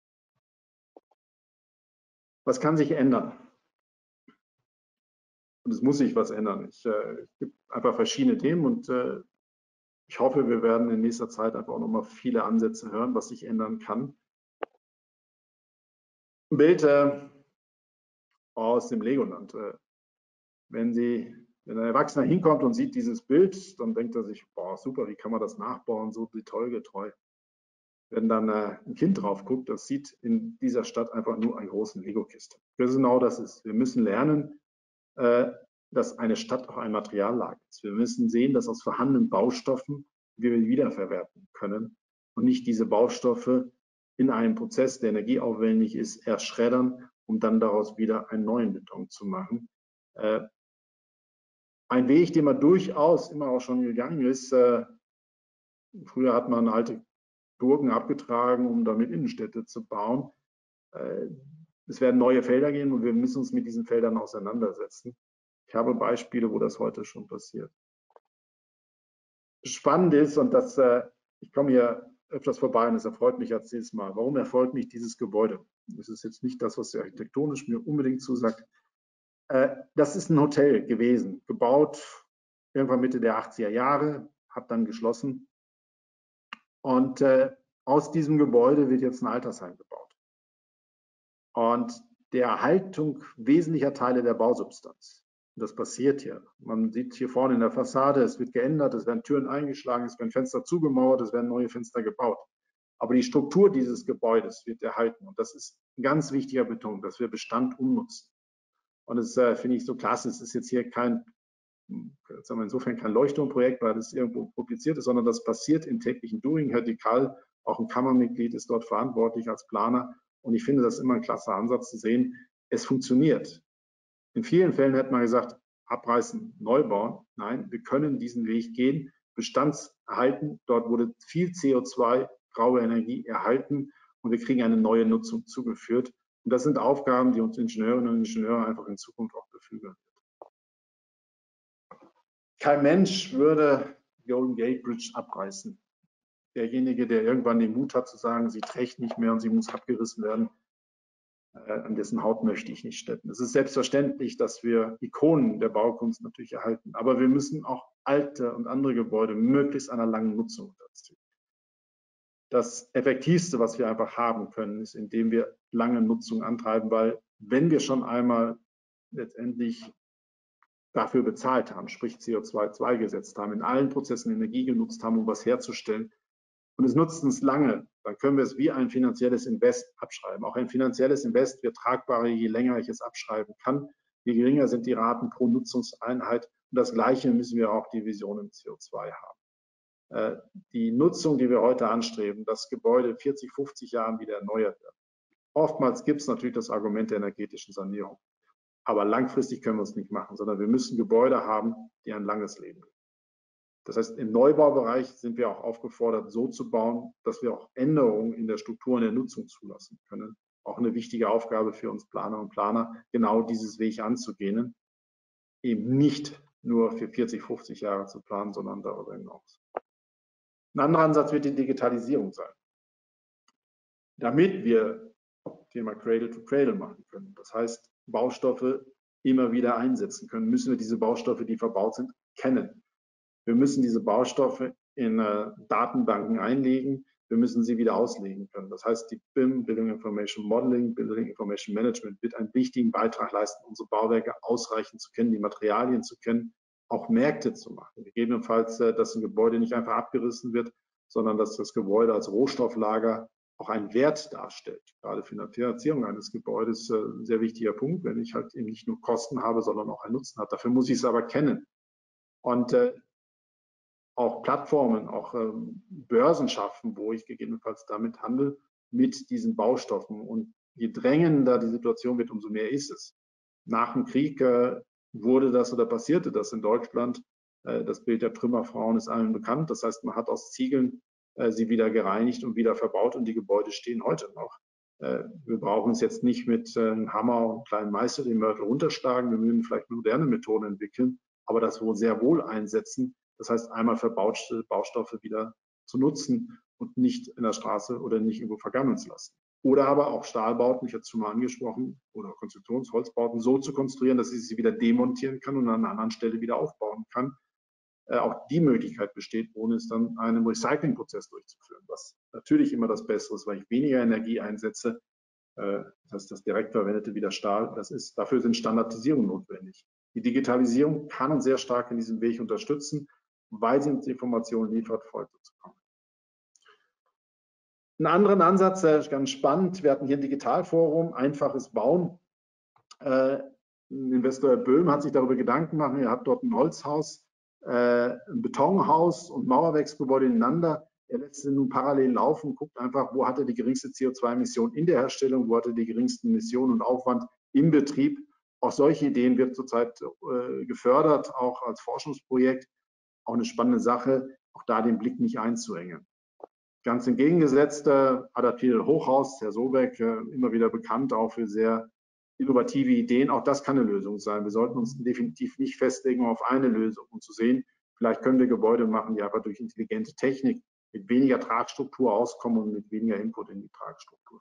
Was kann sich ändern? Und es muss sich was ändern. Ich, äh, es gibt einfach verschiedene Themen und äh, ich hoffe, wir werden in nächster Zeit einfach auch noch mal viele Ansätze hören, was sich ändern kann. Ein Bild äh, aus dem Legoland. Äh, wenn, Sie, wenn ein Erwachsener hinkommt und sieht dieses Bild, dann denkt er sich, boah, super, wie kann man das nachbauen, so detailgetreu. Wenn dann äh, ein Kind drauf guckt, das sieht in dieser Stadt einfach nur einen großen Lego-Kiste. Das ist genau das ist. Wir müssen lernen, äh, dass eine Stadt auch ein Materiallager ist. Wir müssen sehen, dass aus vorhandenen Baustoffen wir wiederverwerten können und nicht diese Baustoffe in einem Prozess, der energieaufwendig ist, erst schreddern, um dann daraus wieder einen neuen Beton zu machen. Äh, ein Weg, den man durchaus immer auch schon gegangen ist, äh, früher hat man alte Burgen abgetragen, um damit Innenstädte zu bauen. Äh, es werden neue Felder gehen und wir müssen uns mit diesen Feldern auseinandersetzen. Ich habe Beispiele, wo das heute schon passiert. Spannend ist, und das, äh, ich komme hier öfters vorbei und es erfreut mich als jedes Mal. Warum erfreut mich dieses Gebäude? Das ist jetzt nicht das, was architektonisch mir unbedingt zusagt. Äh, das ist ein Hotel gewesen, gebaut irgendwann Mitte der achtziger Jahre, hat dann geschlossen. Und äh, aus diesem Gebäude wird jetzt ein Altersheim gebaut. Und der Erhaltung wesentlicher Teile der Bausubstanz. Das passiert hier. Man sieht hier vorne in der Fassade, es wird geändert, es werden Türen eingeschlagen, es werden Fenster zugemauert, es werden neue Fenster gebaut. Aber die Struktur dieses Gebäudes wird erhalten. Und das ist ein ganz wichtiger Beton, dass wir Bestand umnutzen. Und das äh, finde ich so klasse. Es ist jetzt hier kein, sagen wir insofern kein Leuchtturmprojekt, weil das irgendwo publiziert ist, sondern das passiert im täglichen Doing. Herr Dekal, auch ein Kammermitglied, ist dort verantwortlich als Planer. Und ich finde das immer ein klasse Ansatz zu sehen, es funktioniert. In vielen Fällen hätte man gesagt, abreißen, neu bauen. Nein, wir können diesen Weg gehen, Bestand erhalten. Dort wurde viel C O zwei, graue Energie erhalten und wir kriegen eine neue Nutzung zugeführt. Und das sind Aufgaben, die uns Ingenieurinnen und Ingenieure einfach in Zukunft auch beflügeln. Kein Mensch würde die Golden Gate Bridge abreißen. Derjenige, der irgendwann den Mut hat zu sagen, sie trägt nicht mehr und sie muss abgerissen werden, an dessen Haut möchte ich nicht steppen. Es ist selbstverständlich, dass wir Ikonen der Baukunst natürlich erhalten, aber wir müssen auch alte und andere Gebäude möglichst einer langen Nutzung unterziehen. Das Effektivste, was wir einfach haben können, ist, indem wir lange Nutzung antreiben, weil wenn wir schon einmal letztendlich dafür bezahlt haben, sprich C O zwei gesetzt haben, in allen Prozessen Energie genutzt haben, um was herzustellen, und es nutzt uns lange, dann können wir es wie ein finanzielles Invest abschreiben. Auch ein finanzielles Invest wird tragbarer, je länger ich es abschreiben kann. je geringer sind die Raten pro Nutzungseinheit. Und das Gleiche müssen wir auch die Vision im C O zwei haben. Äh, die Nutzung, die wir heute anstreben, dass Gebäude vierzig, fünfzig Jahren wieder erneuert werden. Oftmals gibt es natürlich das Argument der energetischen Sanierung. Aber langfristig können wir es nicht machen, sondern wir müssen Gebäude haben, die ein langes Leben haben. Das heißt, im Neubaubereich sind wir auch aufgefordert, so zu bauen, dass wir auch Änderungen in der Struktur und der Nutzung zulassen können. Auch eine wichtige Aufgabe für uns Planer und Planer, genau dieses Weg anzugehen, eben nicht nur für vierzig, fünfzig Jahre zu planen, sondern darüber hinaus. Ein anderer Ansatz wird die Digitalisierung sein. Damit wir das Thema Cradle to Cradle machen können, das heißt Baustoffe immer wieder einsetzen können, müssen wir diese Baustoffe, die verbaut sind, kennen. Wir müssen diese Baustoffe in äh, Datenbanken einlegen. Wir müssen sie wieder auslegen können. Das heißt, die B I M, Building Information Modeling, Building Information Management, wird einen wichtigen Beitrag leisten, unsere Bauwerke ausreichend zu kennen, die Materialien zu kennen, auch Märkte zu machen. Gegebenenfalls, äh, dass ein Gebäude nicht einfach abgerissen wird, sondern dass das Gebäude als Rohstofflager auch einen Wert darstellt. Gerade für eine Finanzierung eines Gebäudes äh, ein sehr wichtiger Punkt, wenn ich halt eben nicht nur Kosten habe, sondern auch einen Nutzen habe. Dafür muss ich es aber kennen. Und äh, auch Plattformen, auch ähm, Börsen schaffen, wo ich gegebenenfalls damit handle, mit diesen Baustoffen. Und je drängender die Situation wird, umso mehr ist es. Nach dem Krieg äh, wurde das oder passierte das in Deutschland. Äh, das Bild der Trümmerfrauen ist allen bekannt. Das heißt, man hat aus Ziegeln äh, sie wieder gereinigt und wieder verbaut und die Gebäude stehen heute noch. Äh, wir brauchen es jetzt nicht mit äh, einem Hammer und einem kleinen Meißel den Mörtel runterschlagen. Wir müssen vielleicht moderne Methoden entwickeln, aber das wohl sehr wohl einsetzen. Das heißt, einmal verbaute Baustoffe wieder zu nutzen und nicht in der Straße oder nicht irgendwo vergammeln zu lassen. Oder aber auch Stahlbauten, ich hatte es schon mal angesprochen, oder Konstruktionsholzbauten so zu konstruieren, dass ich sie wieder demontieren kann und an einer anderen Stelle wieder aufbauen kann. Äh, auch die Möglichkeit besteht, ohne es dann einen Recyclingprozess durchzuführen, was natürlich immer das Bessere ist, weil ich weniger Energie einsetze. Äh, das heißt, das direkt verwendete wieder Stahl, das ist, dafür sind Standardisierungen notwendig. Die Digitalisierung kann uns sehr stark in diesem Weg unterstützen, weil sie uns Informationen liefert, fortzukommen. Einen anderen Ansatz, der ist ganz spannend. Wir hatten hier ein Digitalforum, einfaches Bauen. Äh, Investor Herr Böhm hat sich darüber Gedanken gemacht. Er hat dort ein Holzhaus, äh, ein Betonhaus und Mauerwerksgebäude ineinander. Er lässt sie nun parallel laufen, guckt einfach, wo hat er die geringste C O zwei Emission in der Herstellung, wo hat er die geringsten Emissionen und Aufwand im Betrieb. Auch solche Ideen wird zurzeit äh, gefördert, auch als Forschungsprojekt. Auch eine spannende Sache, auch da den Blick nicht einzuengen. Ganz entgegengesetzt, äh, adaptierte Hochhaus, Herr Sobeck, äh, immer wieder bekannt auch für sehr innovative Ideen. Auch das kann eine Lösung sein. Wir sollten uns definitiv nicht festlegen auf eine Lösung, um zu sehen, vielleicht können wir Gebäude machen, die einfach durch intelligente Technik mit weniger Tragstruktur auskommen und mit weniger Input in die Tragstruktur.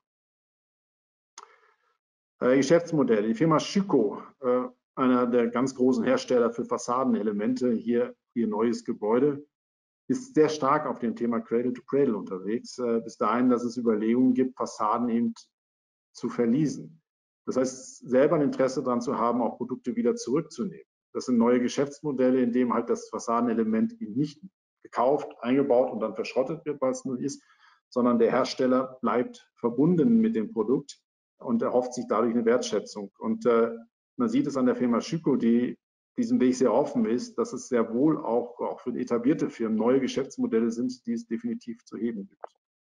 Äh, Geschäftsmodelle. Die Firma Schüco, äh, einer der ganz großen Hersteller für Fassadenelemente, hier ihr neues Gebäude, ist sehr stark auf dem Thema Cradle to Cradle unterwegs, äh, bis dahin, dass es Überlegungen gibt, Fassaden eben zu verleasen. Das heißt, selber ein Interesse daran zu haben, auch Produkte wieder zurückzunehmen. Das sind neue Geschäftsmodelle, in denen halt das Fassadenelement eben nicht gekauft, eingebaut und dann verschrottet wird, weil es nur ist, sondern der Hersteller bleibt verbunden mit dem Produkt und erhofft sich dadurch eine Wertschätzung. Und äh, man sieht es an der Firma Schüco, die diesem Weg sehr offen ist, dass es sehr wohl auch, auch für etablierte Firmen neue Geschäftsmodelle sind, die es definitiv zu heben gibt.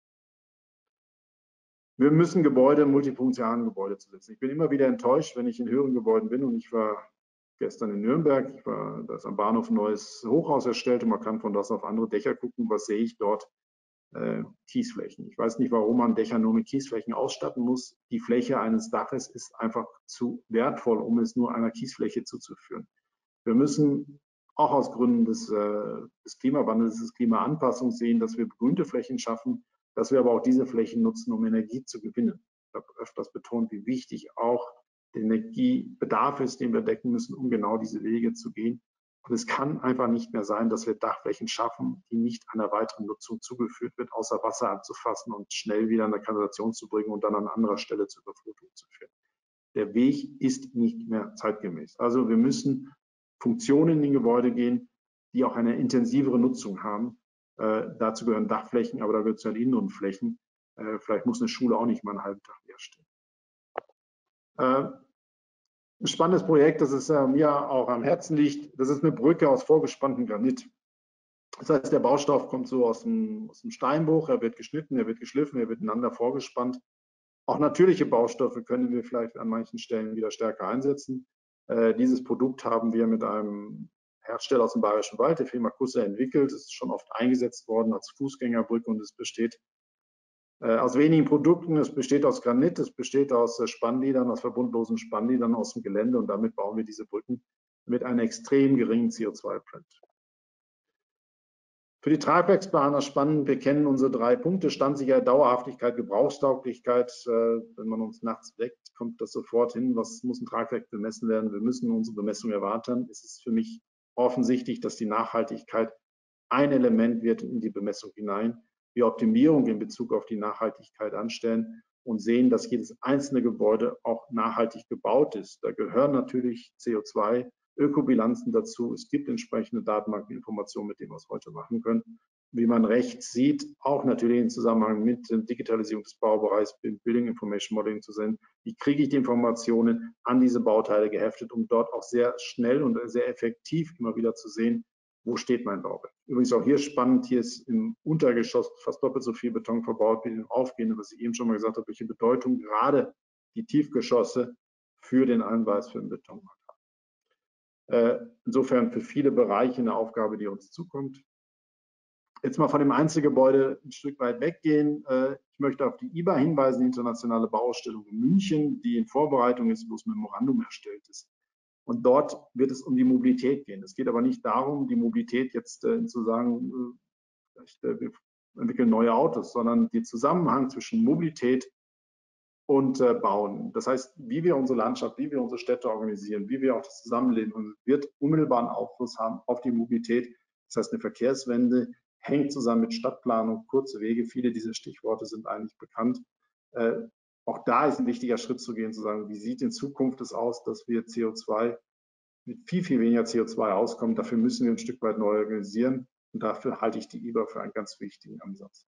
Wir müssen Gebäude, multifunktionalen Gebäude zu setzen. Ich bin immer wieder enttäuscht, wenn ich in höheren Gebäuden bin, und ich war gestern in Nürnberg, ich war, da ist am Bahnhof ein neues Hochhaus erstellt und man kann von das auf andere Dächer gucken. Was sehe ich dort? Äh, Kiesflächen. Ich weiß nicht, warum man Dächer nur mit Kiesflächen ausstatten muss. Die Fläche eines Daches ist einfach zu wertvoll, um es nur einer Kiesfläche zuzuführen. Wir müssen auch aus Gründen des, äh, des Klimawandels, des Klimaanpassung sehen, dass wir begrünte Flächen schaffen, dass wir aber auch diese Flächen nutzen, um Energie zu gewinnen. Ich habe öfters betont, wie wichtig auch der Energiebedarf ist, den wir decken müssen, um genau diese Wege zu gehen. Und es kann einfach nicht mehr sein, dass wir Dachflächen schaffen, die nicht einer weiteren Nutzung zugeführt wird, außer Wasser anzufassen und schnell wieder in der Kanalisation zu bringen und dann an anderer Stelle zur Überflutung zu führen. Der Weg ist nicht mehr zeitgemäß. Also wir müssen Funktionen in die Gebäude gehen, die auch eine intensivere Nutzung haben. Äh, dazu gehören Dachflächen, aber da gehört es halt inneren Flächen. Äh, vielleicht muss eine Schule auch nicht mal einen halben Tag leer stehen. Äh, Ein spannendes Projekt, das es äh, mir auch am Herzen liegt. Das ist eine Brücke aus vorgespanntem Granit. Das heißt, der Baustoff kommt so aus dem, aus dem Steinbruch, er wird geschnitten, er wird geschliffen, er wird ineinander vorgespannt. Auch natürliche Baustoffe können wir vielleicht an manchen Stellen wieder stärker einsetzen. Äh, dieses Produkt haben wir mit einem Hersteller aus dem Bayerischen Wald, der Firma Kusse, entwickelt. Es ist schon oft eingesetzt worden als Fußgängerbrücke und es besteht äh, aus wenigen Produkten. Es besteht aus Granit, es besteht aus äh, Spannliedern, aus verbundlosen Spannliedern aus dem Gelände und damit bauen wir diese Brücken mit einem extrem geringen C O zwei Print. Für die Tragwerksplaner spannend, wir kennen unsere drei Punkte: Standsicherheit, Dauerhaftigkeit, Gebrauchstauglichkeit. Wenn man uns nachts weckt, kommt das sofort hin, was muss ein Tragwerk bemessen werden. Wir müssen unsere Bemessung erwarten. Es ist für mich offensichtlich, dass die Nachhaltigkeit ein Element wird in die Bemessung hinein. Wir Optimierung in Bezug auf die Nachhaltigkeit anstellen und sehen, dass jedes einzelne Gebäude auch nachhaltig gebaut ist. Da gehören natürlich C O zwei Ökobilanzen dazu. Es gibt entsprechende Datenbankinformationen, mit denen wir es heute machen können. Wie man rechts sieht, auch natürlich im Zusammenhang mit der Digitalisierung des Baubereichs, Building Information Modeling zu sehen. Wie kriege ich die Informationen an diese Bauteile geheftet, um dort auch sehr schnell und sehr effektiv immer wieder zu sehen, wo steht mein Bauwerk. Übrigens auch hier spannend, hier ist im Untergeschoss fast doppelt so viel Beton verbaut wie im Aufgehenden, was ich eben schon mal gesagt habe, welche Bedeutung gerade die Tiefgeschosse für den Einweis für den Beton hat. Insofern für viele Bereiche eine Aufgabe, die uns zukommt. Jetzt mal von dem Einzelgebäude ein Stück weit weggehen. Ich möchte auf die I B A hinweisen, die internationale Bauausstellung in München, die in Vorbereitung ist, wo das Memorandum erstellt ist. Und dort wird es um die Mobilität gehen. Es geht aber nicht darum, die Mobilität jetzt äh, zu sagen, äh, wir entwickeln neue Autos, sondern den Zusammenhang zwischen Mobilität und äh, bauen. Das heißt, wie wir unsere Landschaft, wie wir unsere Städte organisieren, wie wir auch das Zusammenleben, wird unmittelbaren Einfluss haben auf die Mobilität. Das heißt, eine Verkehrswende hängt zusammen mit Stadtplanung, kurze Wege. Viele dieser Stichworte sind eigentlich bekannt. Äh, auch da ist ein wichtiger Schritt zu gehen, zu sagen, wie sieht in Zukunft es aus, dass wir C O zwei mit viel, viel weniger C O zwei auskommen. Dafür müssen wir ein Stück weit neu organisieren. Und dafür halte ich die I B A für einen ganz wichtigen Ansatz.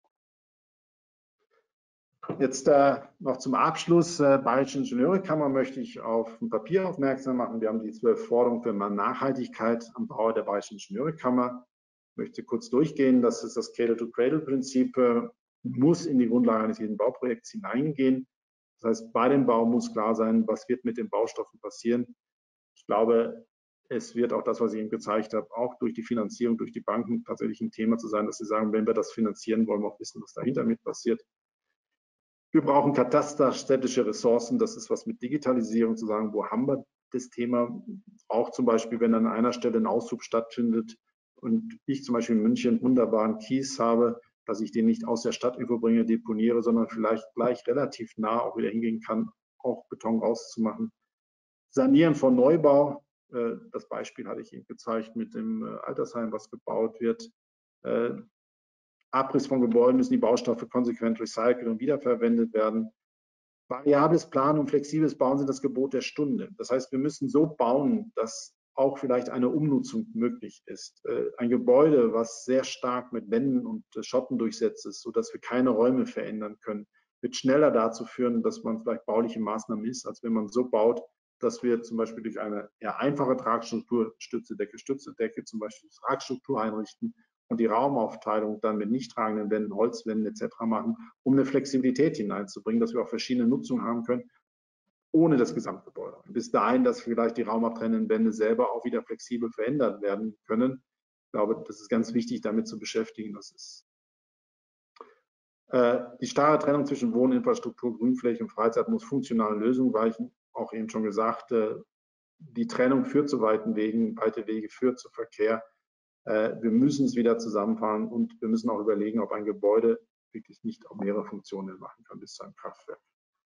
Jetzt äh, noch zum Abschluss. Äh, Bayerische Ingenieurkammer möchte ich auf ein Papier aufmerksam machen. Wir haben die zwölf Forderungen für Nachhaltigkeit am Bau der Bayerischen Ingenieurkammer. Ich möchte kurz durchgehen. Das ist das Cradle-to-Cradle-Prinzip, äh, muss in die Grundlage eines jeden Bauprojekts hineingehen. Das heißt, bei dem Bau muss klar sein, was wird mit den Baustoffen passieren. Ich glaube, es wird auch das, was ich Ihnen gezeigt habe, auch durch die Finanzierung, durch die Banken tatsächlich ein Thema zu sein, dass sie sagen, wenn wir das finanzieren, wollen wir auch wissen, was dahinter mit passiert. Wir brauchen Kataster, städtische Ressourcen. Das ist was mit Digitalisierung zu sagen. Wo haben wir das Thema? Auch zum Beispiel, wenn an einer Stelle ein Auszug stattfindet und ich zum Beispiel in München einen wunderbaren Kies habe, dass ich den nicht aus der Stadt irgendwo bringe, deponiere, sondern vielleicht gleich relativ nah auch wieder hingehen kann, auch Beton rauszumachen. Sanieren von Neubau. Das Beispiel hatte ich Ihnen gezeigt mit dem Altersheim, was gebaut wird. Abriss von Gebäuden müssen die Baustoffe konsequent recycelt und wiederverwendet werden. Variables Planen und flexibles Bauen sind das Gebot der Stunde. Das heißt, wir müssen so bauen, dass auch vielleicht eine Umnutzung möglich ist. Ein Gebäude, was sehr stark mit Wänden und Schotten durchsetzt ist, sodass wir keine Räume verändern können, wird schneller dazu führen, dass man vielleicht bauliche Maßnahmen ist, als wenn man so baut, dass wir zum Beispiel durch eine eher einfache Tragstruktur, Stützedecke, Stützedecke zum Beispiel Tragstruktur einrichten und die Raumaufteilung dann mit nicht tragenden Wänden, Holzwänden et cetera machen, um eine Flexibilität hineinzubringen, dass wir auch verschiedene Nutzungen haben können, ohne das Gesamtgebäude. Bis dahin, dass vielleicht die raumabtrennenden Wände selber auch wieder flexibel verändert werden können. Ich glaube, das ist ganz wichtig, damit zu beschäftigen. Das ist äh, die starre Trennung zwischen Wohninfrastruktur, Grünfläche und Freizeit muss funktionalen Lösungen weichen. Auch eben schon gesagt, äh, die Trennung führt zu weiten Wegen, weite Wege führt zu Verkehr. Wir müssen es wieder zusammenfahren und wir müssen auch überlegen, ob ein Gebäude wirklich nicht auch mehrere Funktionen machen kann bis zu einem Kraftwerk.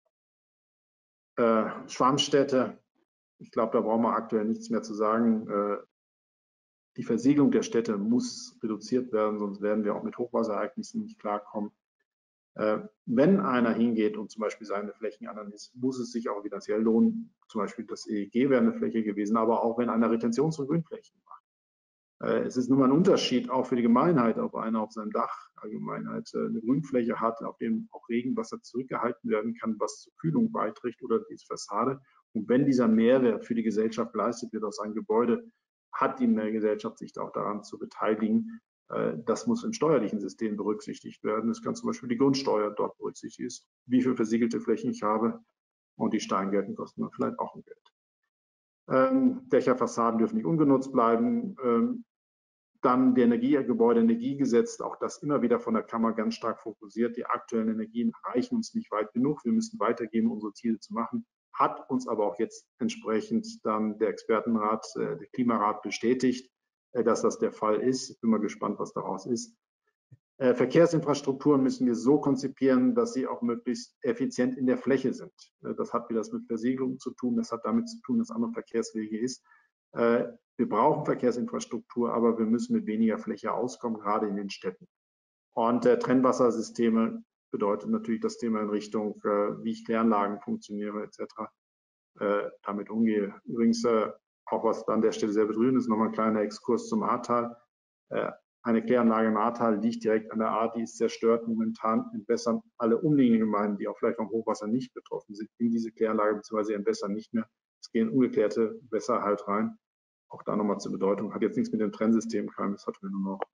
Äh, Schwammstädte, ich glaube, da brauchen wir aktuell nichts mehr zu sagen. Äh, die Versiegelung der Städte muss reduziert werden, sonst werden wir auch mit Hochwasserereignissen nicht klarkommen. Äh, wenn einer hingeht und zum Beispiel seine Flächen analysiert, muss es sich auch finanziell lohnen. Zum Beispiel das E E G wäre eine Fläche gewesen, aber auch wenn einer Retentions- und Grünflächen macht. Es ist nun mal ein Unterschied auch für die Gemeinheit, ob einer auf seinem Dach Allgemeinheit eine Grünfläche hat, auf dem auch Regenwasser zurückgehalten werden kann, was zur Kühlung beiträgt, oder die Fassade, Und wenn dieser Mehrwert für die Gesellschaft geleistet wird aus einem Gebäude, hat die Gesellschaft sich auch daran zu beteiligen. Das muss im steuerlichen System berücksichtigt werden. Es kann zum Beispiel die Grundsteuer dort berücksichtigt ist, wie viele versiegelte Flächen ich habe, und die Steingärten kosten dann vielleicht auch ein Geld. Ähm, Dächerfassaden dürfen nicht ungenutzt bleiben. Ähm, dann der Energiegebäude-Energiegesetz, auch das immer wieder von der Kammer ganz stark fokussiert. Die aktuellen Energien reichen uns nicht weit genug. Wir müssen weitergehen, unsere Ziele zu machen. Hat uns aber auch jetzt entsprechend dann der Expertenrat, äh, der Klimarat bestätigt, äh, dass das der Fall ist. Ich bin mal gespannt, was daraus ist. Äh, Verkehrsinfrastrukturen müssen wir so konzipieren, dass sie auch möglichst effizient in der Fläche sind. Äh, das hat wieder mit Versiegelung zu tun, das hat damit zu tun, dass andere Verkehrswege ist. Äh, wir brauchen Verkehrsinfrastruktur, aber wir müssen mit weniger Fläche auskommen, gerade in den Städten. Und äh, Trennwassersysteme bedeutet natürlich das Thema in Richtung, äh, wie ich Kläranlagen funktioniere et cetera. Äh, damit umgehe. Übrigens, äh, auch was an der Stelle sehr bedrückend ist, nochmal ein kleiner Exkurs zum Ahrtal. Äh, Eine Kläranlage im Ahrtal liegt direkt an der Ahr, die ist zerstört. Momentan entwässern alle umliegenden Gemeinden, die auch vielleicht vom Hochwasser nicht betroffen sind, in diese Kläranlage bzw. entwässern nicht mehr. Es gehen ungeklärte Wässer halt rein. Auch da nochmal zur Bedeutung. Hat jetzt nichts mit dem Trennsystem getan, das hatten wir nur noch.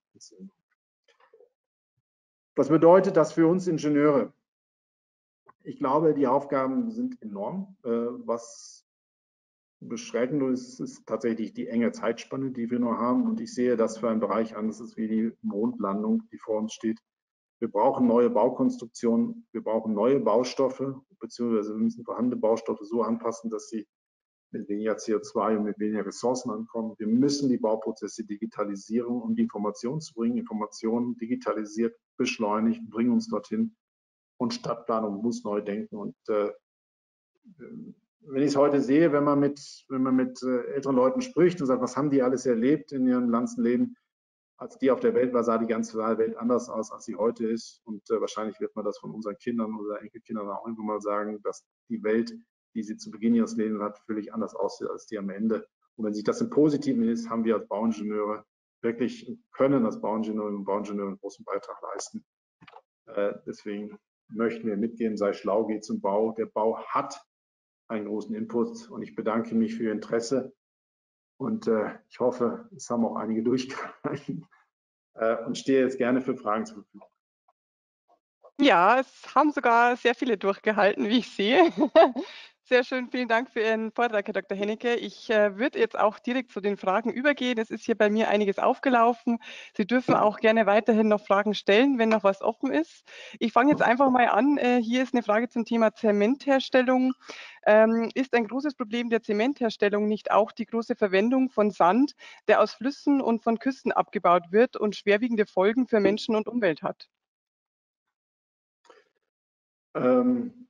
Was bedeutet das für uns Ingenieure? Ich glaube, die Aufgaben sind enorm. Was beschreckend ist, ist tatsächlich die enge Zeitspanne, die wir nur haben. Und ich sehe das für einen Bereich an, das ist wie die Mondlandung, die vor uns steht. Wir brauchen neue Baukonstruktionen, wir brauchen neue Baustoffe, beziehungsweise wir müssen vorhandene Baustoffe so anpassen, dass sie mit weniger C O zwei und mit weniger Ressourcen ankommen. Wir müssen die Bauprozesse digitalisieren, um die Informationen zu bringen. Informationen digitalisiert, beschleunigt, bringen uns dorthin. Und Stadtplanung muss neu denken. Und äh, wenn ich es heute sehe, wenn man mit, wenn man mit äh, älteren Leuten spricht und sagt, was haben die alles erlebt in ihrem ganzen Leben, als die auf der Welt war, sah die ganze Welt anders aus, als sie heute ist. Und äh, wahrscheinlich wird man das von unseren Kindern oder Enkelkindern auch irgendwann mal sagen, dass die Welt, die sie zu Beginn ihres Lebens hat, völlig anders aussieht als die am Ende. Und wenn sich das im Positiven ist, haben wir als Bauingenieure wirklich können als Bauingenieurinnen und Bauingenieure einen großen Beitrag leisten. Äh, deswegen möchten wir mitgehen, sei schlau, geht zum Bau. Der Bau hat einen großen Input und ich bedanke mich für Ihr Interesse und äh, ich hoffe, es haben auch einige durchgehalten äh, und stehe jetzt gerne für Fragen zur Verfügung. Ja, es haben sogar sehr viele durchgehalten, wie ich sehe. Sehr schön, vielen Dank für Ihren Vortrag, Herr Doktor Hennecke. Ich äh, würde jetzt auch direkt zu den Fragen übergehen. Es ist hier bei mir einiges aufgelaufen. Sie dürfen auch gerne weiterhin noch Fragen stellen, wenn noch was offen ist. Ich fange jetzt einfach mal an. Äh, hier ist eine Frage zum Thema Zementherstellung. Ähm, ist ein großes Problem der Zementherstellung nicht auch die große Verwendung von Sand, der aus Flüssen und von Küsten abgebaut wird und schwerwiegende Folgen für Menschen und Umwelt hat? Ähm,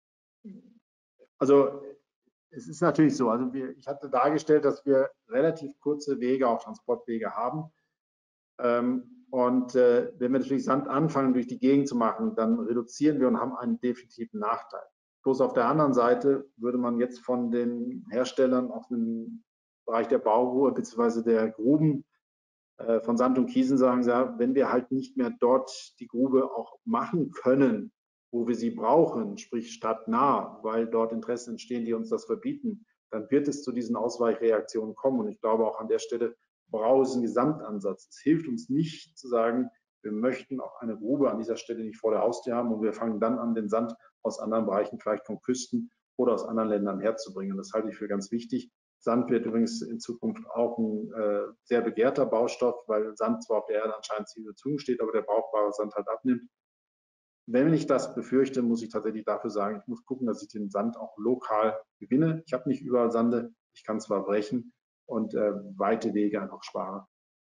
also es ist natürlich so, also wir, ich hatte dargestellt, dass wir relativ kurze Wege, auch Transportwege haben. Ähm, und äh, wenn wir natürlich Sand anfangen, durch die Gegend zu machen, dann reduzieren wir und haben einen definitiven Nachteil. Bloß auf der anderen Seite würde man jetzt von den Herstellern aus dem Bereich der Bauruhe bzw. der Gruben äh, von Sand und Kiesen sagen, ja, wenn wir halt nicht mehr dort die Grube auch machen können, wo wir sie brauchen, sprich stadtnah, weil dort Interessen entstehen, die uns das verbieten, dann wird es zu diesen Ausweichreaktionen kommen. Und ich glaube auch an der Stelle braucht es einen Gesamtansatz. Es hilft uns nicht zu sagen, wir möchten auch eine Grube an dieser Stelle nicht vor der Haustür haben und wir fangen dann an, den Sand aus anderen Bereichen, vielleicht von Küsten oder aus anderen Ländern herzubringen. Das halte ich für ganz wichtig. Sand wird übrigens in Zukunft auch ein äh, sehr begehrter Baustoff, weil Sand zwar auf der Erde anscheinend zur Verfügung steht, aber der brauchbare Sand halt abnimmt. Wenn ich das befürchte, muss ich tatsächlich dafür sagen, ich muss gucken, dass ich den Sand auch lokal gewinne. Ich habe nicht überall Sande, ich kann zwar brechen und äh, weite Wege einfach sparen.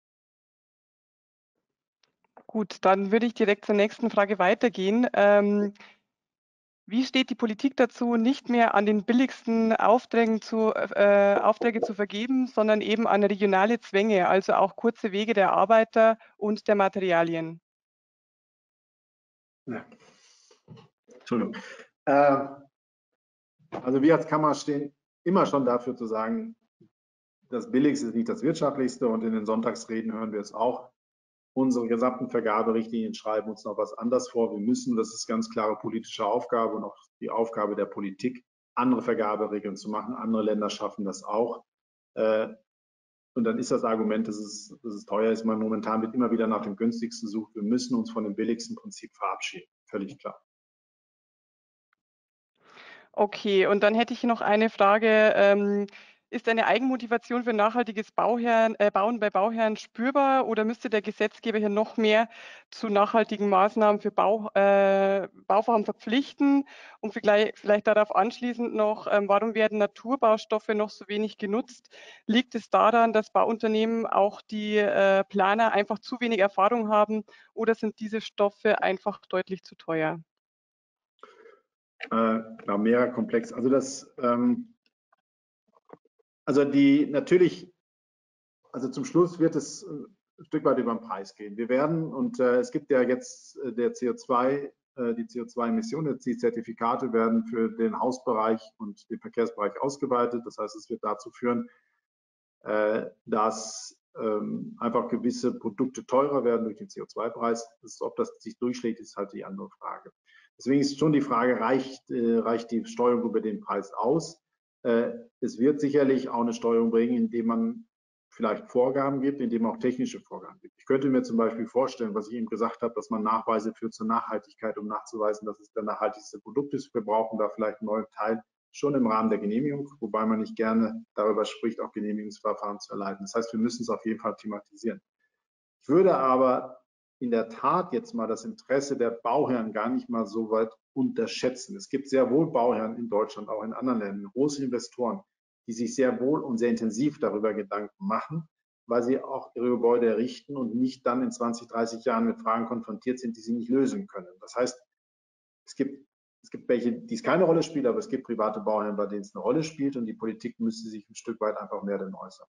Gut, dann würde ich direkt zur nächsten Frage weitergehen. Ähm, wie steht die Politik dazu, nicht mehr an den billigsten Aufträgen zu, äh, Aufträge zu vergeben, sondern eben an regionale Zwänge, also auch kurze Wege der Arbeiter und der Materialien? Ja. Entschuldigung. Äh, also wir als Kammer stehen immer schon dafür zu sagen, das Billigste ist nicht das Wirtschaftlichste und in den Sonntagsreden hören wir es auch. Unsere gesamten Vergaberichtlinien schreiben uns noch was anderes vor. Wir müssen, das ist ganz klare politische Aufgabe und auch die Aufgabe der Politik, andere Vergaberegeln zu machen. Andere Länder schaffen das auch. Und dann ist das Argument, dass es, dass es teuer ist. Man momentan wird immer wieder nach dem günstigsten sucht. Wir müssen uns von dem billigsten Prinzip verabschieden. Völlig klar. Okay, und dann hätte ich noch eine Frage. Ähm, ist eine Eigenmotivation für nachhaltiges Bauherren, äh, Bauen bei Bauherren spürbar oder müsste der Gesetzgeber hier noch mehr zu nachhaltigen Maßnahmen für Bau, äh, Bauvorhaben verpflichten? Und vielleicht, vielleicht darauf anschließend noch, ähm, warum werden Naturbaustoffe noch so wenig genutzt? Liegt es daran, dass Bauunternehmen, auch die äh, Planer, einfach zu wenig Erfahrung haben oder sind diese Stoffe einfach deutlich zu teuer? Äh, genau, mehrer Komplex. Also das, ähm, also die natürlich, also zum Schluss wird es ein Stück weit über den Preis gehen. Wir werden, und äh, es gibt ja jetzt äh, der C O zwei, äh, die C O zwei Emissionen, die Zertifikate werden für den Hausbereich und den Verkehrsbereich ausgeweitet. Das heißt, es wird dazu führen, äh, dass ähm, einfach gewisse Produkte teurer werden durch den C O zwei Preis. Ob das sich durchschlägt, ist halt die andere Frage. Deswegen ist schon die Frage, reicht, äh, reicht die Steuerung über den Preis aus? Äh, es wird sicherlich auch eine Steuerung bringen, indem man vielleicht Vorgaben gibt, indem man auch technische Vorgaben gibt. Ich könnte mir zum Beispiel vorstellen, was ich eben gesagt habe, dass man Nachweise führt zur Nachhaltigkeit, um nachzuweisen, dass es der nachhaltigste Produkt ist. Wir brauchen da vielleicht einen neuen Teil schon im Rahmen der Genehmigung, wobei man nicht gerne darüber spricht, auch Genehmigungsverfahren zu erleiten. Das heißt, wir müssen es auf jeden Fall thematisieren. Ich würde aber in der Tat jetzt mal das Interesse der Bauherren gar nicht mal so weit unterschätzen. Es gibt sehr wohl Bauherren in Deutschland, auch in anderen Ländern, große Investoren, die sich sehr wohl und sehr intensiv darüber Gedanken machen, weil sie auch ihre Gebäude errichten und nicht dann in zwanzig, dreißig Jahren mit Fragen konfrontiert sind, die sie nicht lösen können. Das heißt, es gibt, es gibt welche, die es keine Rolle spielt, aber es gibt private Bauherren, bei denen es eine Rolle spielt und die Politik müsste sich ein Stück weit einfach mehr denn äußern.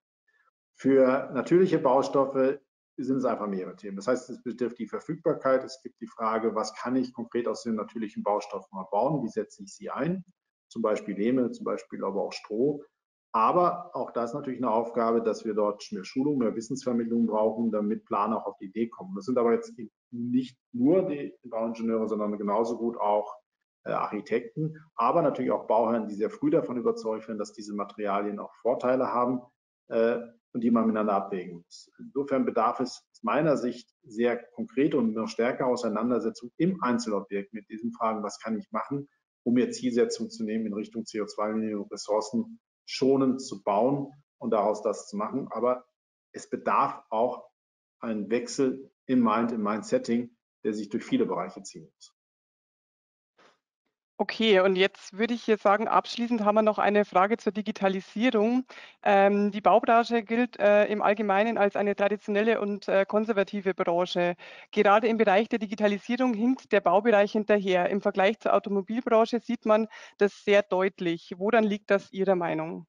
Für natürliche Baustoffe sind es einfach mehrere Themen. Das heißt, es betrifft die Verfügbarkeit, es gibt die Frage, was kann ich konkret aus den natürlichen Baustoffen mal bauen, wie setze ich sie ein, zum Beispiel Lehm, zum Beispiel aber auch Stroh. Aber auch da ist natürlich eine Aufgabe, dass wir dort mehr Schulung, mehr Wissensvermittlung brauchen, damit Planer auch auf die Idee kommen. Das sind aber jetzt nicht nur die Bauingenieure, sondern genauso gut auch äh, Architekten, aber natürlich auch Bauherren, die sehr früh davon überzeugt werden, dass diese Materialien auch Vorteile haben äh, und die man miteinander abwägen muss. Insofern bedarf es aus meiner Sicht sehr konkrete und noch stärker Auseinandersetzung im Einzelobjekt mit diesen Fragen, was kann ich machen, um mir Zielsetzungen zu nehmen in Richtung C O zwei und Ressourcen schonend zu bauen und daraus das zu machen. Aber es bedarf auch einen Wechsel im Mind, im Mind-Setting, der sich durch viele Bereiche ziehen muss. Okay, und jetzt würde ich hier sagen, abschließend haben wir noch eine Frage zur Digitalisierung. Ähm, die Baubranche gilt äh, im Allgemeinen als eine traditionelle und äh, konservative Branche. Gerade im Bereich der Digitalisierung hinkt der Baubereich hinterher. Im Vergleich zur Automobilbranche sieht man das sehr deutlich. Woran liegt das Ihrer Meinung?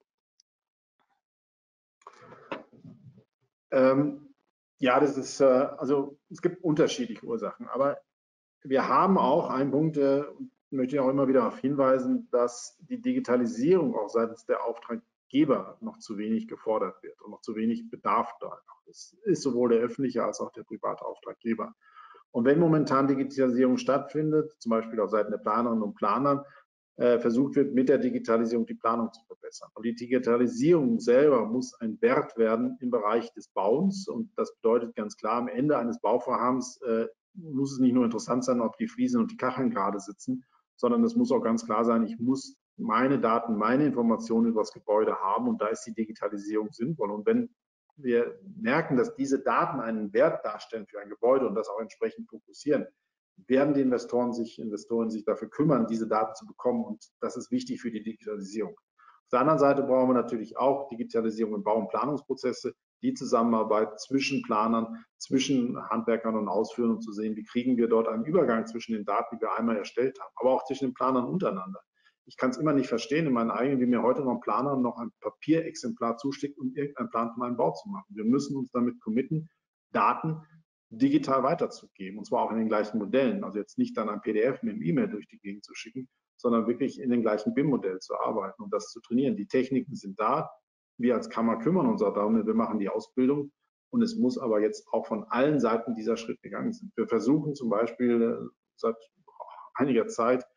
Ähm, ja, das ist, äh, also es gibt unterschiedliche Ursachen, aber wir haben auch einen Punkt, äh, möchte ich auch immer wieder darauf hinweisen, dass die Digitalisierung auch seitens der Auftraggeber noch zu wenig gefordert wird und noch zu wenig Bedarf da ist. Ist sowohl der öffentliche als auch der private Auftraggeber. Und wenn momentan Digitalisierung stattfindet, zum Beispiel auf Seiten der Planerinnen und Planer, äh, versucht wird, mit der Digitalisierung die Planung zu verbessern. Und die Digitalisierung selber muss ein Wert werden im Bereich des Bauens. Und das bedeutet ganz klar, am Ende eines Bauvorhabens äh, muss es nicht nur interessant sein, ob die Fliesen und die Kacheln gerade sitzen, sondern es muss auch ganz klar sein, ich muss meine Daten, meine Informationen über das Gebäude haben und da ist die Digitalisierung sinnvoll. Und wenn wir merken, dass diese Daten einen Wert darstellen für ein Gebäude und das auch entsprechend fokussieren, werden die Investoren sich, Investoren sich dafür kümmern, diese Daten zu bekommen und das ist wichtig für die Digitalisierung. Auf der anderen Seite brauchen wir natürlich auch Digitalisierung im Bau- und Planungsprozesse, die Zusammenarbeit zwischen Planern, zwischen Handwerkern und Ausführern, um zu sehen, wie kriegen wir dort einen Übergang zwischen den Daten, die wir einmal erstellt haben, aber auch zwischen den Planern untereinander. Ich kann es immer nicht verstehen in meinen eigenen, wie mir heute noch ein Planer noch ein Papierexemplar zuschickt, um irgendeinen Plan von einem Bau zu machen. Wir müssen uns damit committen, Daten digital weiterzugeben, und zwar auch in den gleichen Modellen. Also jetzt nicht dann ein P D F mit einem E-Mail durch die Gegend zu schicken, sondern wirklich in dem gleichen B I M-Modell zu arbeiten und das zu trainieren. Die Techniken sind da. Wir als Kammer kümmern uns auch darum, wir machen die Ausbildung und es muss aber jetzt auch von allen Seiten dieser Schritt gegangen sein. Wir versuchen zum Beispiel seit einiger Zeit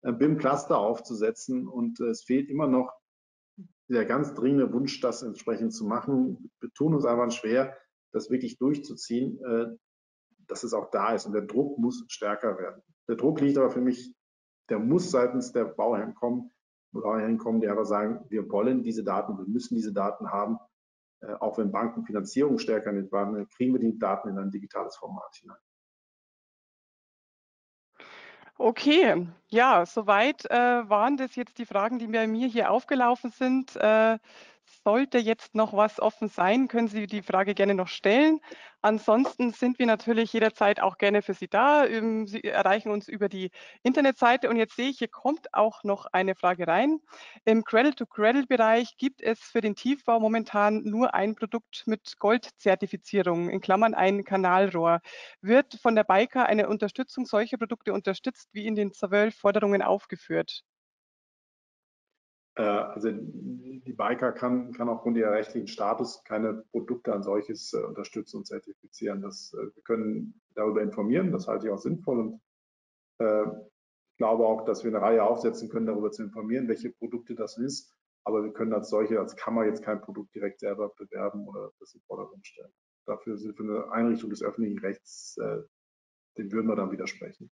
B I M-Cluster aufzusetzen. Und es fehlt immer noch der ganz dringende Wunsch, das entsprechend zu machen. Wir tun uns einfach schwer, das wirklich durchzuziehen, dass es auch da ist. Und der Druck muss stärker werden. Der Druck liegt aber für mich, der muss seitens der Bauherren kommen, Bauherren kommen, die aber sagen, wir wollen diese Daten, wir müssen diese Daten haben. Auch wenn Banken Finanzierung stärker nicht waren, kriegen wir die Daten in ein digitales Format hinein. Okay, ja, soweit äh, waren das jetzt die Fragen, die bei mir hier aufgelaufen sind. Äh, sollte jetzt noch was offen sein, können Sie die Frage gerne noch stellen. Ansonsten sind wir natürlich jederzeit auch gerne für Sie da. Ähm, Sie erreichen uns über die Internetseite. Und jetzt sehe ich, hier kommt auch noch eine Frage rein. Im Cradle-to-Cradle-Bereich gibt es für den Tiefbau momentan nur ein Produkt mit Goldzertifizierung, in Klammern ein Kanalrohr. Wird von der BayCa eine Unterstützung solcher Produkte unterstützt, wie in den zwölf Forderungen aufgeführt? Also die BayCa kann, kann aufgrund ihrer rechtlichen Status keine Produkte als solches äh, unterstützen und zertifizieren. Das, äh, wir können darüber informieren, das halte ich auch sinnvoll und äh, ich glaube auch, dass wir eine Reihe aufsetzen können, darüber zu informieren, welche Produkte das ist. Aber wir können als solche, als Kammer jetzt kein Produkt direkt selber bewerben oder das in den Vordergrund stellen. Dafür sind wir eine Einrichtung des öffentlichen Rechts, äh, dem würden wir dann widersprechen.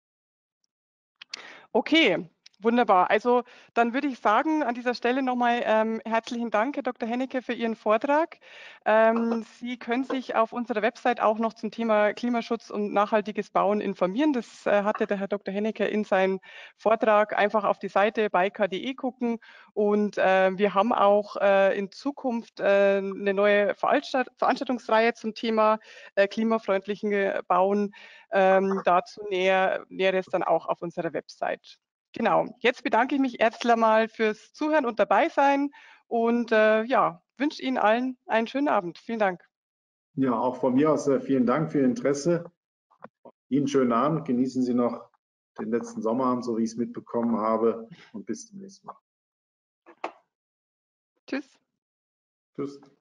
Okay, wunderbar. Also dann würde ich sagen, an dieser Stelle nochmal ähm, herzlichen Dank, Herr Doktor Hennecke, für Ihren Vortrag. Ähm, Sie können sich auf unserer Website auch noch zum Thema Klimaschutz und nachhaltiges Bauen informieren. Das äh, hatte der Herr Doktor Hennecke in seinem Vortrag. Einfach auf die Seite bayca punkt de gucken. Und äh, wir haben auch äh, in Zukunft äh, eine neue Veranstalt Veranstaltungsreihe zum Thema äh, klimafreundlichen Bauen. Ähm, dazu näher, Näheres dann auch auf unserer Website. Genau, jetzt bedanke ich mich erst einmal fürs Zuhören und dabei sein und äh, ja, wünsche Ihnen allen einen schönen Abend. Vielen Dank. Ja, auch von mir aus äh, vielen Dank für Ihr Interesse. Ihnen einen schönen Abend. Genießen Sie noch den letzten Sommerabend, so wie ich es mitbekommen habe. Und bis zum nächsten Mal. Tschüss. Tschüss.